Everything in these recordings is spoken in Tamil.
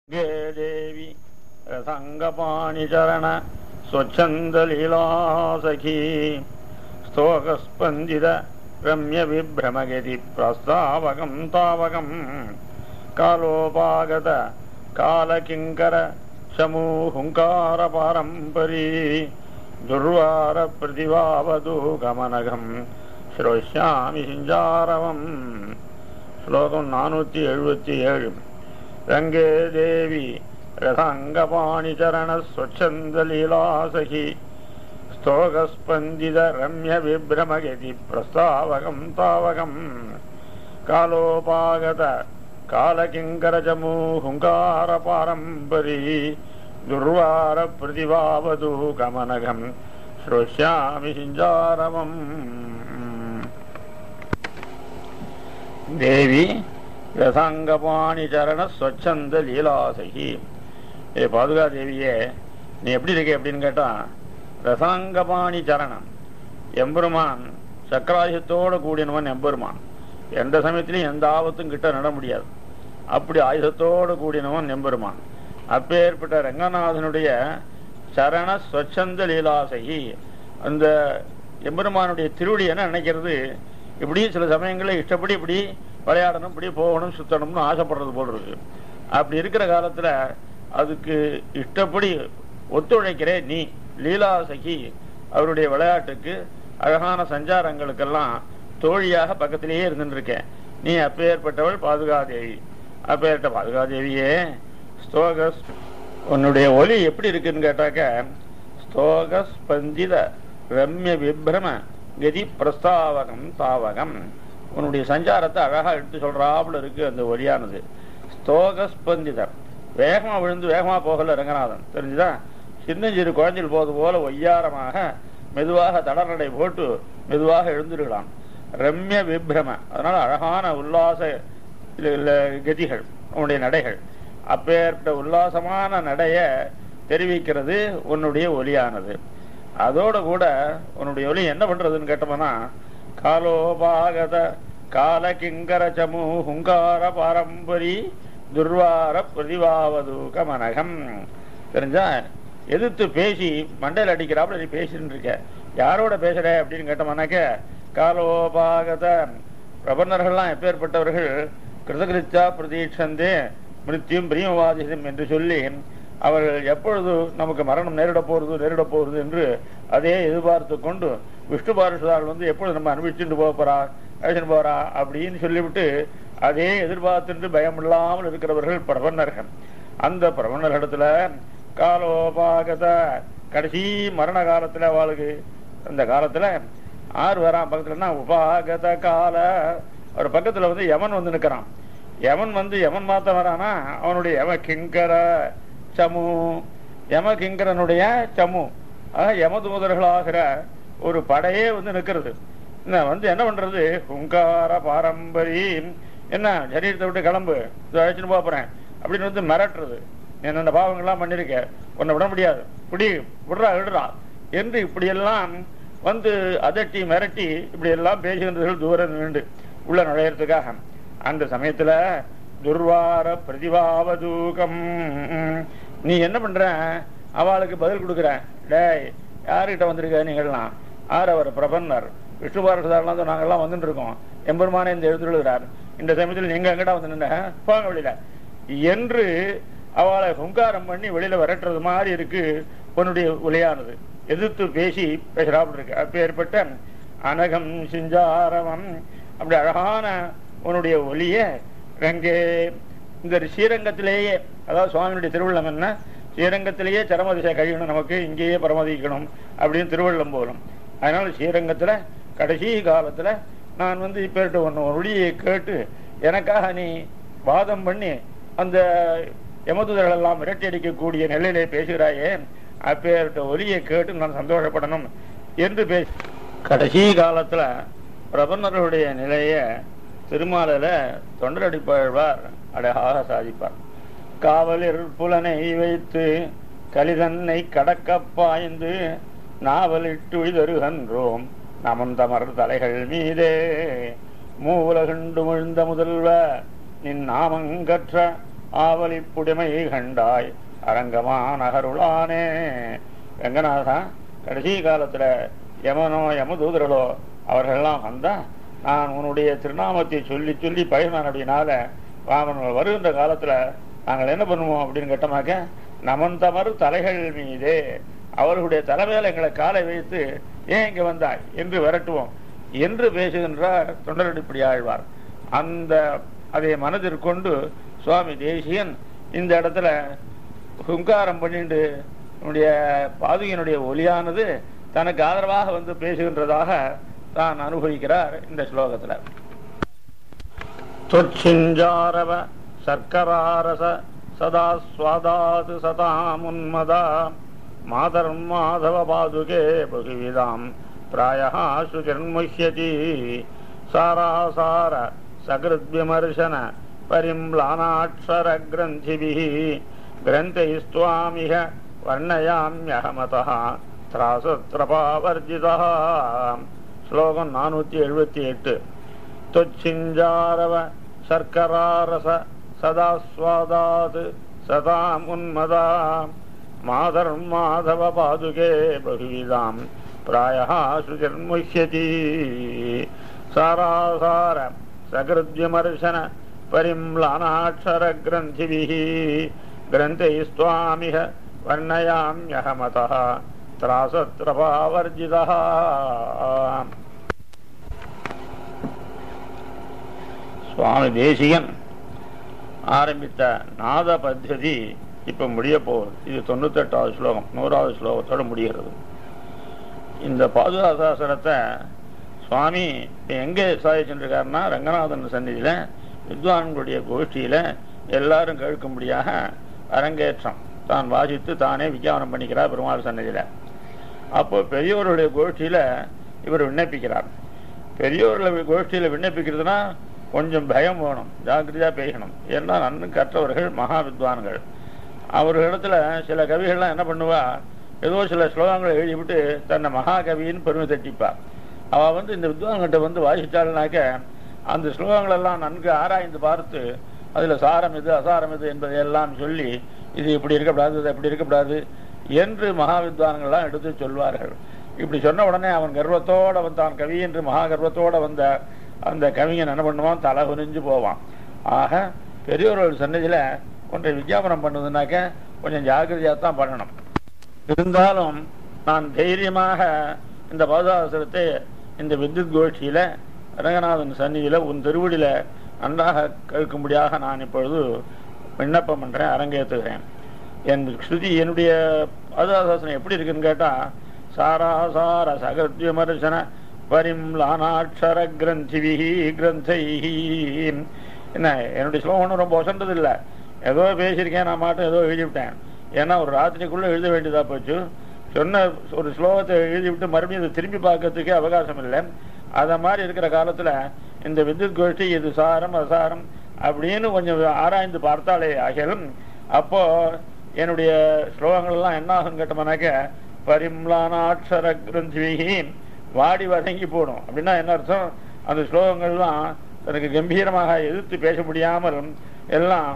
गे देवी रसंगपाणिचरण स्वच्छन्दलीलासखी स्तोकस्पन्दित रम्यविभ्रमगति प्रस्तावकं तावकं कालोपागत कालकिङ्कर शमूहुङ्कारपारम्परी दुर्वारप्रतिभावधूकमनघं श्रोष्यामि सिञ्जारवम् श्लोकं 477 रंगे देवी रथांगपाणिचरण स्वच्छन्दलीलासखी स्तोकस्पन्दित रम्य विभ्रमगति प्रस्तावकं तावकं कालोपागत कालकिङ्कर चमूहुङ्कार पारम्परी दुर्वार प्रतिभावधूकमनघं श्रोष्यामि सिञ्जारवम् देवी ரசாங்கபாணிச்சரண ஸ்வச்சந்த லீலாசகி. ஏ பாதுகா தேவியே, நீ எப்படி இருக்க அப்படின்னு கேட்டான். ரசாங்கபாணி சரணம், எம்பெருமான் சக்கராயுதத்தோடு கூடியவன் எம்பெருமான். எந்த சமயத்திலையும் எந்த ஆபத்தும் கிட்ட நட முடியாது. அப்படி ஆயுதத்தோடு கூடியவன் எம்பெருமான். அப்பேற்பட்ட ரங்கநாதனுடைய சரண ஸ்வச்சந்த லீலாசகி, அந்த எம்பெருமானுடைய திருவடி என்ன நினைக்கிறது, இப்படி சில சமயங்களில் இஷ்டப்படி இப்படி விளையாடணும், இப்படி போகணும், சுத்தணும்னு ஆசைப்படுறது போல் இருக்கு. அப்படி இருக்கிற காலத்தில் அதுக்கு இஷ்டப்படி ஒத்துழைக்கிறே நீ லீலாசகி. அவருடைய விளையாட்டுக்கு அழகான சஞ்சாரங்களுக்கெல்லாம் தோழியாக பக்கத்திலேயே இருந்துருக்கேன். நீ அப்பேற்பட்டவள் பாதுகாதேவி. அப்பேற்பட்ட பாதுகாதேவியே, ஸ்தோகஸ் உன்னுடைய ஒலி எப்படி இருக்குன்னு கேட்டாக்க, ஸ்தோகஸ்பந்தித ரம்ய விப்ரம கதி பிரஸ்தாவகம் தாவகம். உன்னுடைய சஞ்சாரத்தை அழகா எடுத்து சொல்றாப்புல இருக்கு அந்த ஒலியானது. ஸ்தோகஸ்பந்திதம், வேகமா விழுந்து வேகமா போகல ரங்கநாதன், தெரிஞ்சுதா? சின்னஞ்சிறு குழந்தைகள் போது போல ஒய்யாரமாக மெதுவாக தடநடை போட்டு மெதுவாக எழுந்துருக்கலாம். ரம்ய விப்ரம, அதனால அழகான உல்லாச கதிகள் உன்னுடைய நடைகள். அப்பேற்பட்ட உல்லாசமான நடைய தெரிவிக்கிறது உன்னுடைய ஒலியானது. அதோட கூட உன்னுடைய ஒலி என்ன பண்றதுன்னு கேட்டோம்னா, காலோபாகத காலகிங்கர சமூஹுங்கார பாரம்பரி துர்வார பிரதிபாவதூக மனகம். தெரிஞ்சா, எதிர்த்து பேசி மண்டையில் அடிக்கிறாப்புல நீ பேசிட்டு இருக்க. யாரோட பேசுற அப்படின்னு கேட்டோம்னாக்க, காலோபாகத பிரபன்னர்கள்லாம் எப்பேற்பட்டவர்கள், கிருதகிருத்தா பிரதீட்சந்தே மிருத்யும் பிரியவாதிசம் என்று சொல்லி அவர்கள் எப்பொழுது நமக்கு மரணம் நேரிட போறது என்று அதே எதிர்பார்த்து கொண்டு விஷ்ணு பாரசுதார்கள் எப்பொழுது நம்ம அனுபவிச்சுட்டு போறா அப்படின்னு சொல்லிவிட்டு அதே எதிர்பார்த்து பயம் இல்லாமல் இருக்கிறவர்கள் பிரபன்னர்கள். அந்த பிரபன்னர்களிடத்துல காலோபாகத, கடைசி மரண காலத்துல அவளுக்கு, அந்த காலத்துல ஆறு வரான் பக்கத்துலன்னா உபாகத கால, ஒரு பக்கத்துல யமன் நிற்கிறான். யமன் மாத்த வரானா, அவனுடைய யம கிங்கர சமு, யம கிங்கரனுடைய சமு, யமதூதர்களாகிற ஒரு படையே நிற்கிறது. என்ன பண்றது, ஹுங்கார பாரம்பரி, என்ன சரீரத்தை விட்டு கிளம்பு, அழைச்சுன்னு போறேன் அப்படின்னு மிரட்டுறது. என்னென்ன பாவங்கள்லாம் பண்ணிருக்க, உன்னை விட முடியாது, விடுறா என்று இப்படியெல்லாம் அதட்டி மிரட்டி இப்படி எல்லாம் பேசுகின்றவர்கள் தூரம் நின்று உள்ள நுழையறதுக்காக. அந்த சமயத்துல துர்வார பிரதிபாவதூகம், நீ என்ன பண்ற, அவளுக்கு பதில் கொடுக்குற. டேய், யாருக்கிட்ட வந்திருக்க நீங்கள்லாம்? அவர் பிரபன்னர் விஷ்ணு பாரசுதாரெல்லாம் நாங்கள்லாம் வந்துட்டு இருக்கோம். எம்பெருமானே இந்த எழுந்துள்ளார். இந்த சமயத்தில் நீங்க எங்கிட்ட நின்று போங்க வெளியில என்று அவளை ஹுங்காரம் பண்ணி வெளியில விரட்டுறது மாதிரி இருக்கு உன்னுடைய ஒலியானது. எதிர்த்து பேசுறாப்புல இருக்கு. அப்ப ஏற்பட்ட அனகம் சிஞ்சாரவம், அப்படி அழகான உன்னுடைய ஒலிய ரங்கே, இந்த ஸ்ரீரங்கத்திலேயே, அதாவது சுவாமியுடைய திருவள்ளம் என்ன, ஸ்ரீரங்கத்திலேயே சரமதிசை கழியணும், நமக்கு இங்கேயே பரமதிக்கணும் அப்படின்னு திருவள்ளம் போகணும். அதனால ஸ்ரீரங்கத்துல கடைசி காலத்துல நான் இப்பேட்டு ஒன்று ஒளியை கேட்டு எனக்காக நீ வாதம் பண்ணி அந்த யமதுதர்கள் எல்லாம் மிரட்டி அடிக்கக்கூடிய நிலையிலே பேசுகிறாயே, அப்பேற்ற ஒலியை கேட்டு நான் சந்தோஷப்படணும் என்று கடைசி காலத்துல பிரபன்னர்களுடைய நிலைய திருமாலையில தொண்டரடிப்பாழ்வார் அழகாக சாதிப்பார். காவலில் புலனை வைத்து கலிதன்னை கடக்க பாய்ந்து நாவலிட்டு உய்தருகன்றோம் நமன் தமர் தலைகள் மீதே மூலகண்டு விழுந்த முதல்வ நின் நாமங்கற்ற ஆவலி புடிமை கண்டாய் அரங்கமா நகருளானே. ரங்கநாதா, கடைசி காலத்துல யமனோ யமதூதர்களோ அவர்கள்லாம் வந்தா நான் உன்னுடைய திருநாமத்தை சொல்லி சொல்லி பயிர்னான். அப்படின்னால அவன் வருகின்ற காலத்துல நாங்கள் என்ன பண்ணுவோம் அப்படின்னு கேட்டமாக்க, நமந்தமறு தலைகள் மீதே அவர்களுடைய தலைமையில எங்களை காலை வைத்து ஏன் இங்க வந்தாய் என்று விரட்டுவோம் என்று பேசுகின்றார் தொண்டரடிப்படி ஆழ்வார். அதை மனதிற்கொண்டு சுவாமி தேசியன் இந்த இடத்துல ஹுங்காரம் பண்ணிட்டு நம்முடைய பாதுகையினுடைய ஒலியானது தனக்கு ஆதரவாக வந்து பேசுகின்றதாக தான் அனுபவிக்கிறார் இந்த ஸ்லோகத்துல. தொச்சிஞ்சாரவ சர்க்கராரச சதா ஸ்வாதாது சதாமுன்மதா மாதர் மாதவ பாதுகே பகுவிதாம் பிராயஹா சுகிர்முஹ்யதி சாராசார சகிருத் விமர்சன பரிம்லானாட்சர கிரந்திபிஹி கிரந்தைஸ்துவாமிஹ வர்ணயாம்யஹமதஹ திராசத்ரபாவர்ஜிதஹ. ஸ்லோகம் 478. தொச்சிஞ்சாரவ சர்க்கராரச சதாஸ்வாதாத் சதாம் உன்மதா மாதர் மாதவ பாதுகே பகுவிதாம் பிராயஹா சுகிர்முஹ்யதி சாராசார சகிருத்விமர்சன பரிம்லானாட்சர கிரந்திபிஹி கிரந்தைஸ்துவாமிஹ வர்ணயாம்யஹமதஹ திராசத்ரபாவர்ஜிதஹ. சுவாமி தேசிகன் ஆரம்பித்த நாத பத்ததி இப்ப முடிய போகுது. இது 98வது ஸ்லோகம், 100வது ஸ்லோகத்தோட முடிகிறது. இந்த பாதுகாசாசனத்தை சுவாமி எங்கே சாதிச்சுருக்காருன்னா, ரங்கநாதன் சந்நிதியில வித்வான்களுடைய கோஷ்டியில எல்லாரும் கேட்கும்படியாக அரங்கேற்றம் தான் வாசித்து தானே விஞ்ஞாபனம் பண்ணிக்கிறார் பெருமாள் சந்நிதியில. அப்போ பெரியோருடைய கோஷ்டியில இவர் விண்ணப்பிக்கிறார். பெரியோர்கள் கோஷ்டியில விண்ணப்பிக்கிறதுனா கொஞ்சம் பயம் வேணும், ஜாக்கிரதையா பேசணும். ஏன்னா நன்கு கற்றவர்கள் மகா வித்வான்கள். அவர்களிடத்துல சில கவிகள்லாம் என்ன பண்ணுவா, ஏதோ சில ஸ்லோகங்களை எழுதிவிட்டு தன்னை மகாகவின்னு பெருமை தட்டிப்பா. அவள் இந்த வித்வான்கிட்ட வாசித்தாள்னாக்க அந்த ஸ்லோகங்களெல்லாம் நன்கு ஆராய்ந்து பார்த்து அதில் சாரம் இது அசாரம் இது என்பதையெல்லாம் சொல்லி இது இப்படி இருக்கக்கூடாது, இது எப்படி இருக்கக்கூடாது என்று மகா வித்வான்கள்லாம் எடுத்து சொல்வார்கள். இப்படி சொன்ன உடனே அவன் கர்வத்தோட வந்தான், கவி என்று மகா கர்வத்தோட வந்த அந்த கவிஞன் என்ன பண்ணுவான், தலை குனிஞ்சு போவான். ஆக பெரியோர்கள் சன்னதியில கொஞ்சம் விஞ்ஞாபனம் பண்ணுவதுனாக்க கொஞ்சம் ஜாக்கிரதையாக தான் பண்ணணும். இருந்தாலும் நான் தைரியமாக இந்த பாதுகாசனத்தை இந்த வித்யுத் கோஷ்டியில ரங்கநாதன் சந்நிதியில உன் திருவடியில நன்றாக கேட்கும்படியாக நான் இப்பொழுது விண்ணப்பம் பண்றேன், அரங்கேற்றுகிறேன். என் ஸ்ருதி என்னுடைய பாதுகாசாசனம் எப்படி இருக்குன்னு கேட்டா, சாராசார சகத்விமர்சன பரிம்லானாட்சர கிரந்திபிஹி கிரந்தைஹி. என்ன என்னுடைய ஸ்லோகம் ஒன்றும் ரொம்ப வசந்தது இல்லை, ஏதோ பேசியிருக்கேன், நான் மாட்டும் ஏதோ எழுதிவிட்டேன். ஏன்னா ஒரு ராத்திரிக்குள்ள எழுத வேண்டியதா போச்சு. சொன்ன ஒரு ஸ்லோகத்தை எழுதிவிட்டு மறுபடியும் அதை திரும்பி பார்க்கறதுக்கே அவகாசம் இல்லை. அதை மாதிரி இருக்கிற காலத்துல இந்த வித்யுத் கோஷ்டி இது சாரம் அசாரம் அப்படின்னு கொஞ்சம் ஆராய்ந்து பார்த்தாலே ஆகியும் அப்போ என்னுடைய ஸ்லோகங்கள்லாம் என்ன ஆகும் கேட்டோம்னாக்க, பரிம்லானாட்சர கிரந்திபிஹி வாடி வதங்கி போடும். அப்படின்னா என்ன அர்த்தம், அந்த ஸ்லோகங்கள்லாம் தனக்கு கம்பீரமாக எதிர்த்து பேச முடியாமல் எல்லாம்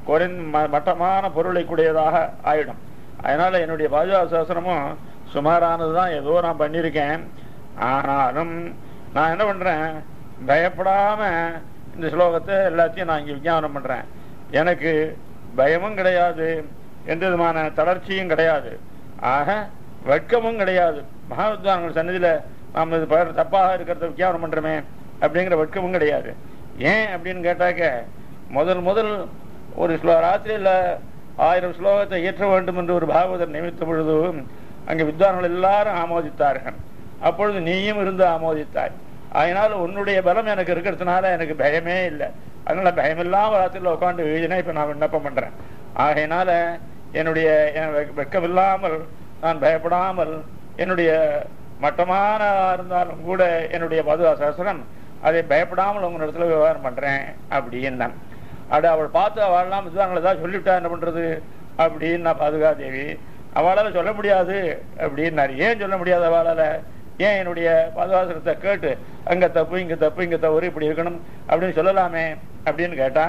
மட்டமான பொருளை கூடியதாக ஆயிடும். அதனால என்னுடைய பாதுகாசாசனமும் சுமாரானதுதான், ஏதோ நான் பண்ணியிருக்கேன். ஆனாலும் நான் என்ன பண்றேன், பயப்படாம இந்த ஸ்லோகத்தை எல்லாத்தையும் நான் இங்கே விஞ்ஞாபனம் பண்றேன். எனக்கு பயமும் கிடையாது, எந்த விதமான தளர்ச்சியும் கிடையாது, ஆக வெட்கமும் கிடையாது. மகாவித்வான்கள் சன்னதியில நாம் இது தப்பாக இருக்கிறத விஞ்ஞாபனம் பண்றோமே அப்படிங்கிற வெட்கமும் கிடையாது. ஏன் அப்படின்னு கேட்டாக்க, முதல் ஒரு ராத்திரியில 1000 ஸ்லோகத்தை இயற்ற வேண்டும் என்று ஒரு பாகவதர் நியமித்த பொழுது அங்கே வித்வான்கள் எல்லாரும் ஆமோதித்தார்கள். அப்பொழுது நீயும் இருந்து ஆமோதித்தாய். அதனால உன்னுடைய பலம் எனக்கு இருக்கிறதுனால எனக்கு பயமே இல்லை. அதனால பயமில்லாம ராத்திரியில் உட்காந்து எழுதினா இப்ப நான் விண்ணப்பம் பண்றேன். ஆகையினால என்னுடைய வெட்கமில்லாமல் நான் பயப்படாமல் என்னுடைய மட்டமான இருந்தாலும் கூட என்னுடைய பாதுகாசாசனம் அதை பயப்படாமல் உங்க இடத்துல விவகாரம் பண்றேன் அப்படின்னு. அவள் பார்த்து அவள்லாம் வித்வான்கள் ஏதாவது சொல்லிவிட்டா என்ன பண்றது அப்படின்னு நான் பாதுகாதேவி அவளால சொல்ல முடியாது அப்படின்னாரு. ஏன் சொல்ல முடியாது அவளால, ஏன் என்னுடைய பாதுகாசனத்தை கேட்டு அங்க தப்பு இங்க தப்பு இங்க தவறு இப்படி இருக்கணும் அப்படின்னு சொல்லலாமே அப்படின்னு கேட்டா,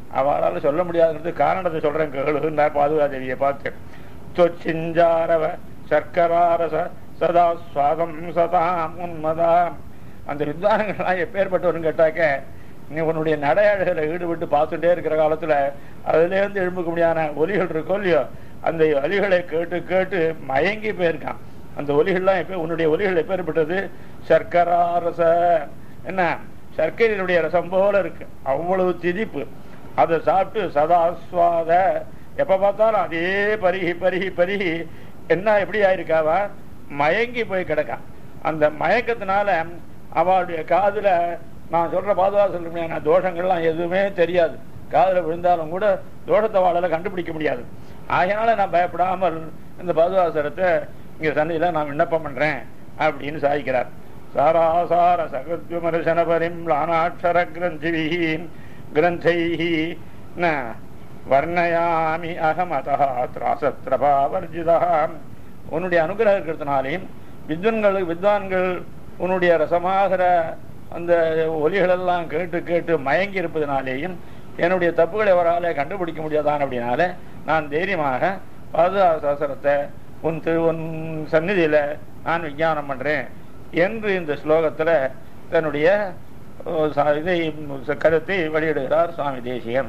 அவளால சொல்ல முடியாதுன்றது காரணத்தை சொல்றேன் கேளுன்னார் பாதுகாதேவியை பார்த்து. தொச்சிஞ்சாரவ சர்க்கராரச சதா சுவாதம் சதாம் உன்மதாம். அந்த வித்வானங்கள்லாம் எப்பேற்பட்டவர்னு கேட்டாக்க, நீ உன்னுடைய நடையாடுகளை ஈடுபட்டு பார்த்துட்டே இருக்கிற காலத்துல அதுலேருந்து எழும்புக்க முடியாத ஒலிகள் இருக்கோ இல்லையோ, அந்த ஒலிகளை கேட்டு கேட்டு மயங்கி போயிருக்கான். அந்த ஒலிகள்லாம் எப்ப உன்னுடைய ஒலிகள் எப்பேற்பட்டது? சர்க்கராரச, என்ன சர்க்கரையினுடைய ரசம் போல இருக்கு, அவ்வளவு திதிப்பு. அதை சாப்பிட்டு சதாஸ்வாத, எப்ப பார்த்தாலும் அதே பருகி பருகி பருகி என்ன எப்படி ஆயிருக்காவா, மயங்கி போய் கிடக்கான். அந்த மயக்கத்தினால அவளுடைய காதுல நான் சொல்ற பாதுகாப்பு தோஷங்கள்லாம் எதுவுமே தெரியாது. காதுல விழுந்தாலும் கூட தோஷத்தை வாழல கண்டுபிடிக்க முடியாது. ஆகையினால நான் பயப்படாமல் இந்த பாதுகாசரத்தை இங்க சந்தையில நான் விண்ணப்பம் பண்றேன் அப்படின்னு சாதிக்கிறார். சாராசார சகத்விமர்சன பரிம்லானாட்சர கிரந்திவிஹி கிரந்தைஹி ந வர்ணயாமி அகமதா திராசத்ரபாவர்ஜிதா. உன்னுடைய அனுகிரகம் இருக்கிறதுனாலையும் வித்வான்கள் உன்னுடைய ரசமாகிற அந்த ஒலிகளெல்லாம் கேட்டு கேட்டு மயங்கி இருப்பதனாலேயும் என்னுடைய தப்புகளை அவரால் கண்டுபிடிக்க முடியாதான். அப்படின்னால நான் தைரியமாக பாதுகாசாசனத்தை உன் சந்நிதியில நான் விஞ்ஞானம் பண்றேன் என்று இந்த ஸ்லோகத்துல தன்னுடைய இதை கருத்தை வெளியிடுகிறார் சுவாமி தேசிகன்.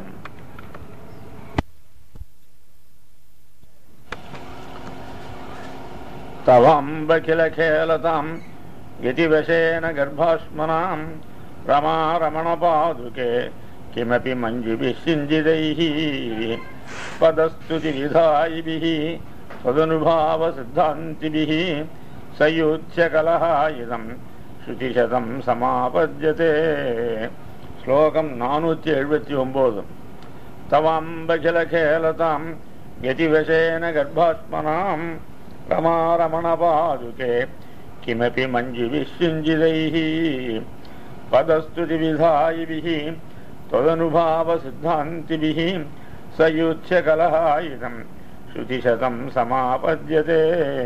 தவம்பகில கேலதாம் யதிவசேன கர்ப்பாஸ்மனாம் ரமா ரமண பாதுகே கிமபி மஞ்சுபிः சிஞ்சிதைः பதஸ்துதி விதாயிபிः சதனுபாவ சித்தாந்திபிः சயுத்ய கலஹாயுதம் ஸ்ருதிசதம் சமாபத்யதே. ஸ்லோகம் 479. தவாம்பகில கேலதாம் யதிவசேன கர்ப்பாஸ்மனாம் ரமா ரமண பாதுகே கிமபி மஞ்சுபிः சிஞ்சிதைः பதஸ்துதி விதாயிபிः ததனுபாவ சித்தாந்திபிः சயுத்ய கலஹாயுதம் ஸ்ருதிசதம் சமாபத்யதே.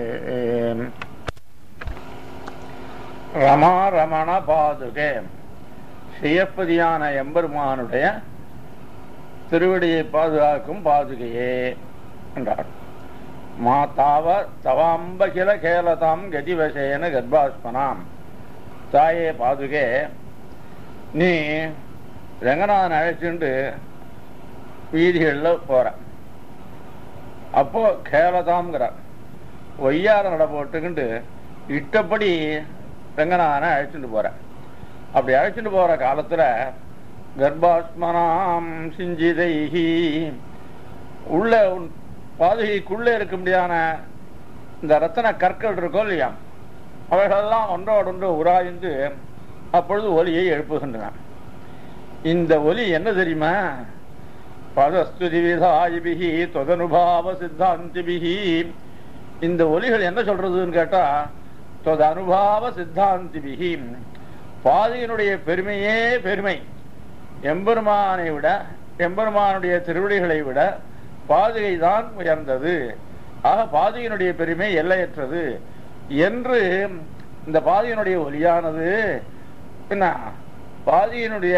ரமா ரமண பாதுகே, ஸ்ரீயப்பதியான எம்பெருமானுடைய திருவடியை பாதுகாக்கும் பாதுகையே என்றார். மாதாவ தவாம்பகில கேலதாம் கதிவசேன கர்ப்பாஸ்மனாம். தாயே பாதுகே, நீ ரங்கநாதன் அழைச்சுண்டு வீதிகளில் போற, அப்போ கேலதாம்ங்கிற ஒய்யார நட போட்டுக்கிண்டு இட்டப்படி ரங்கநாதனை அழைச்சிட்டு போற. அப்படி அழைச்சிட்டு போற காலத்துல கர்ப்பாஸ்மனாம் சிஞ்சிதைஹி, உள்ள பாதுகைக்குள்ளே இருக்க முடியாத இந்த ரத்தன கற்கள் இருக்கோ இல்லையா, அவைகளெல்லாம் ஒன்றோடொன்று உராய்ந்து அப்பொழுது ஒலியை எழுப்புகின்றன. இந்த ஒலி என்ன தெரியுமா? பதஸ்துதி விதாயிபிஹி தொதனுபாவ சித்தாந்திபிஹி. இந்த ஒலிகள் என்ன சொல்றதுன்னு கேட்டா, தொதனுபாவ சித்தாந்திபிஹி, பாதியினுடைய பெருமையே பெருமை. எம்பெருமானை விட, எம்பெருமானுடைய திருவடிகளை விட பாதுகை தான் உயர்ந்தது. ஆக பாதுகையினுடைய பெருமை எல்லையற்றது என்று இந்த பாதுகையினுடைய ஒலியானது என்ன, பாதுகையினுடைய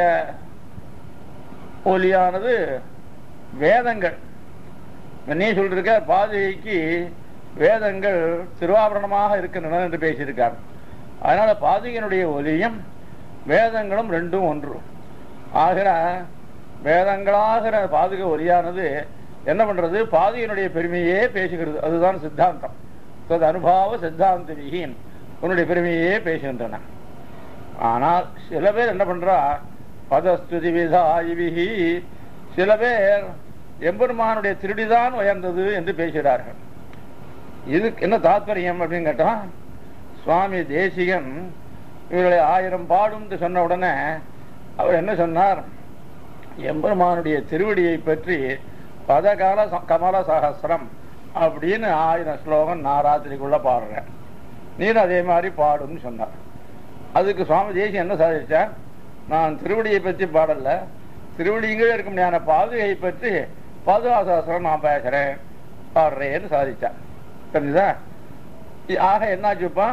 ஒலியானது வேதங்கள். நீ சொல்லிருக்க பாதுகைக்கு வேதங்கள் திருவாபரணமாக இருக்கின்றன என்று பேசியிருக்கார். அதனால பாதுகையினுடைய ஒலியும் வேதங்களும் ரெண்டும் ஒன்று ஆகிற வேதங்களாகிற பாதுகை ஒலியானது என்ன பண்றது? பாதுகையினுடைய பெருமையே பேசுகிறது. அதுதான் சித்தாந்தம். அனுபவ சித்தாந்திபிஹி, உன்னுடைய பெருமையே பேசுகின்றன. ஆனால் சில பேர் என்ன பண்றா, பதஸ்துதி விதாயிபிஹி, சில பேர் எம்பெருமானுடைய திருடிதான் உயர்ந்தது என்று பேசுகிறார்கள். இதுக்கு என்ன தாத்பரியம் அப்படின்னு கேட்டா, சுவாமி தேசிகன் இவர்களை 1000 பாடும் சொன்ன உடனே அவர் என்ன சொன்னார்? எம்பெருமானுடைய திருவடியை பற்றி பதகால கமல சகசிரம் அப்படின்னு 1000 ஸ்லோகம் நான் ராத்திரிக்குள்ள பாடுறேன், நீர் அதே மாதிரி பாடுன்னு சொன்னார். அதுக்கு சுவாமி தேசிகன் என்ன சாதிச்சார்? நான் திருவடியை பற்றி பாடல, திருவடிங்களே இருக்க முடியாத பாதுகையை பற்றி பாதுகாசாஸ்திரம் நான் பேசுறேன் பாடுறேன்னு சாதிச்சார். தெரிஞ்சுதா? ஆக என்னாச்சுப்பா,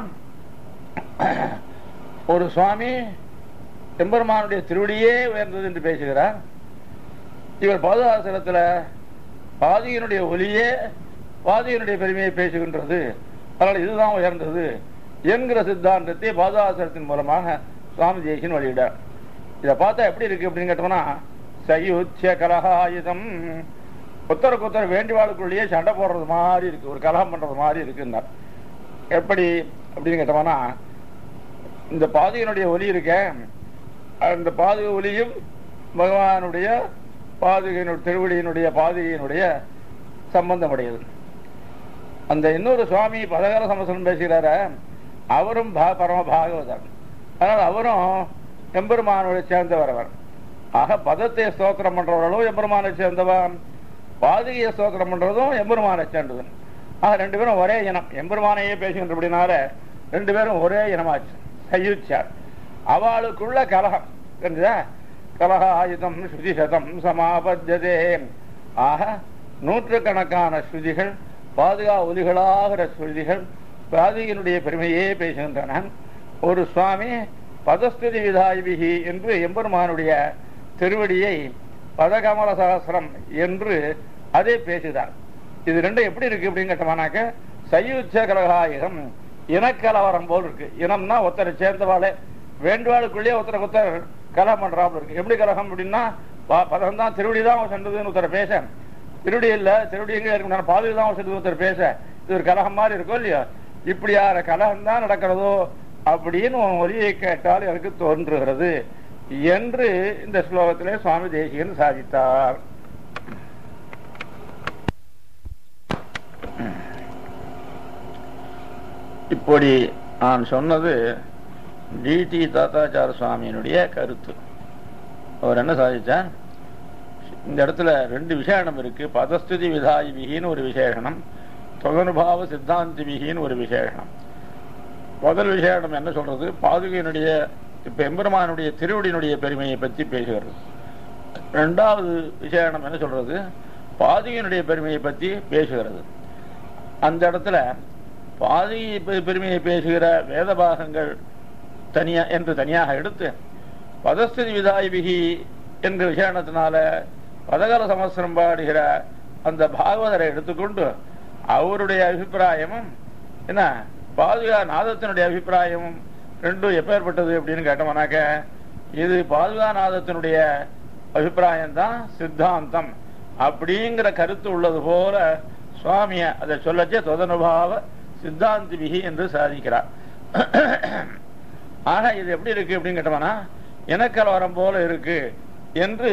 ஒரு சுவாமி எம்பெருமானுடைய திருவடியே உயர்ந்தது என்று பேசுகிறார், இவர் பாதுகாசனத்துல பாதியினுடைய ஒலியே பாதியினுடைய பெருமையை பேசுகின்றது, அதனால் இதுதான் உயர்ந்தது என்கிற சித்தாந்தத்தை பாதுகாசனத்தின் மூலமாக சுவாமி தேசிகன் வெளியிடார். இதை பார்த்தா எப்படி இருக்கு அப்படின்னு கேட்டோம்னா, சயுச்சிய கலகாயுதம், ஒருத்தருக்கு ஒருத்தர் வேண்டிவாளுக்குள்ளேயே சண்டை போடுறது மாதிரி இருக்கு, ஒரு கலகம் பண்றது மாதிரி இருக்குன்னார். எப்படி அப்படின்னு கேட்டோம்னா, இந்த பாதியினுடைய ஒலி இருக்க, அந்த பாதுகை ஒலியும் பகவானுடைய பாதுகையினுடைய திருவடியினுடைய பாதுகையினுடைய சம்பந்தம் அடையது. அந்த இன்னொரு சுவாமி பதகால சமஸ்தம் பேசுகிறார, அவரும் பரம பாகவதர், அதனால் அவரும் எம்பெருமானுடைய சேர்ந்தவர். அவர் ஆக பதத்தை ஸ்தோத்திரம் பண்றவர்களும் எம்பெருமானை சேர்ந்தவன், பாதுகையை ஸ்தோத்திரம் பண்றதும் எம்பெருமானை சேர்ந்தது. ஆக ரெண்டு பேரும் ஒரே இனம், எம்பெருமானையே பேசுகின்றபடினால ரெண்டு பேரும் ஒரே இனமாச்சு, சயுச்சார். அவளுக்குள்ள கலகம் தெரிஞ்சா, கலக ஆயுதம் ஸ்ருதி சதம் சமாபத்ததே. ஆக நூற்றுக்கணக்கான ஸ்ருதிகள், பாதுகா ஒலிகளாகிற ஸ்ருதிகள் பாதுகையினுடைய பெருமையே பேசுகின்றன. ஒரு சுவாமி பதஸ்துதி விதாய்விகி என்று எம்பெருமானுடைய திருவடியை பதகமல சகசிரம் என்று அதை பேசுகிறார். இது ரெண்டும் எப்படி இருக்கு அப்படின்னு கேட்டோம்னாக்க, சயுச்ச கலகாயுதம் இனக்கலவரம் போல் இருக்கு. இனம்னா ஒருத்தரை சேர்ந்தவாளே வேண்டுவாளுக்குள்ளேயே ஒருத்தரை ஒருத்தர் கலகம் பண்றாப்புல இருக்கு. எப்படி கலகம் அப்படின்னா, பதம் தான் திருவடி தான் சென்றதுன்னு ஒருத்தர் பேச, திருவடி இல்ல திருவடி எங்க இருக்கு பாதுகை தான் சென்றது ஒருத்தர் பேச, இது ஒரு கலகம் மாதிரி இருக்கும் இல்லையா? இப்படி யார கலகம் தான் நடக்கிறதோ அப்படின்னு ஒலியை கேட்டால் எனக்கு தோன்றுகிறது என்று இந்த ஸ்லோகத்திலே சுவாமி தேசிகன் சாதித்தார். இப்படி நான் சொன்னது டி.டி. தாத்தாச்சார சுவாமியினுடைய கருத்து. அவர் என்ன சாதிச்சார், இந்த இடத்துல ரெண்டு விசேஷனம் இருக்கு. பதஸ்துதி விதாயி விகின்னு ஒரு விசேஷனம், தொகனுபாவ சித்தாந்தி விகின்னு ஒரு விசேஷனம். முதல் விசேஷனம் என்ன சொல்றது, பாதுகையினுடைய இப்ப எம்பெருமானுடைய திருவடியினுடைய பெருமையை பற்றி பேசுகிறது. இரண்டாவது விசேஷனம் என்ன சொல்றது, பாதுகையினுடைய பெருமையை பற்றி பேசுகிறது. அந்த இடத்துல பாதுகை பெருமையை பேசுகிற வேத பாகங்கள் தனியாக எடுத்து பதஸ்துதி விதாய்விகி என்ற விசேஷத்தினால பதகால சமஸ்திரம் பாடுகிற அந்த பாகவதரை எடுத்துக்கொண்டு அவருடைய அபிப்பிராயமும் என்ன பாதுகா நாதத்தினுடைய அபிப்பிராயமும் ரெண்டும் எப்பேற்பட்டது அப்படின்னு கேட்டோம்னாக்க, இது பாதுகா நாதத்தினுடைய அபிப்பிராயம்தான் சித்தாந்தம் அப்படிங்கிற கருத்து உள்ளது போல சுவாமிய அதை சொல்லச்சே தொதனுபாவ சித்தாந்தி விகி என்று சாதிக்கிறார். ஆக இது எப்படி இருக்கு அப்படின்னு கேட்டோம்னா, இனக்கலவரம் போல இருக்கு என்று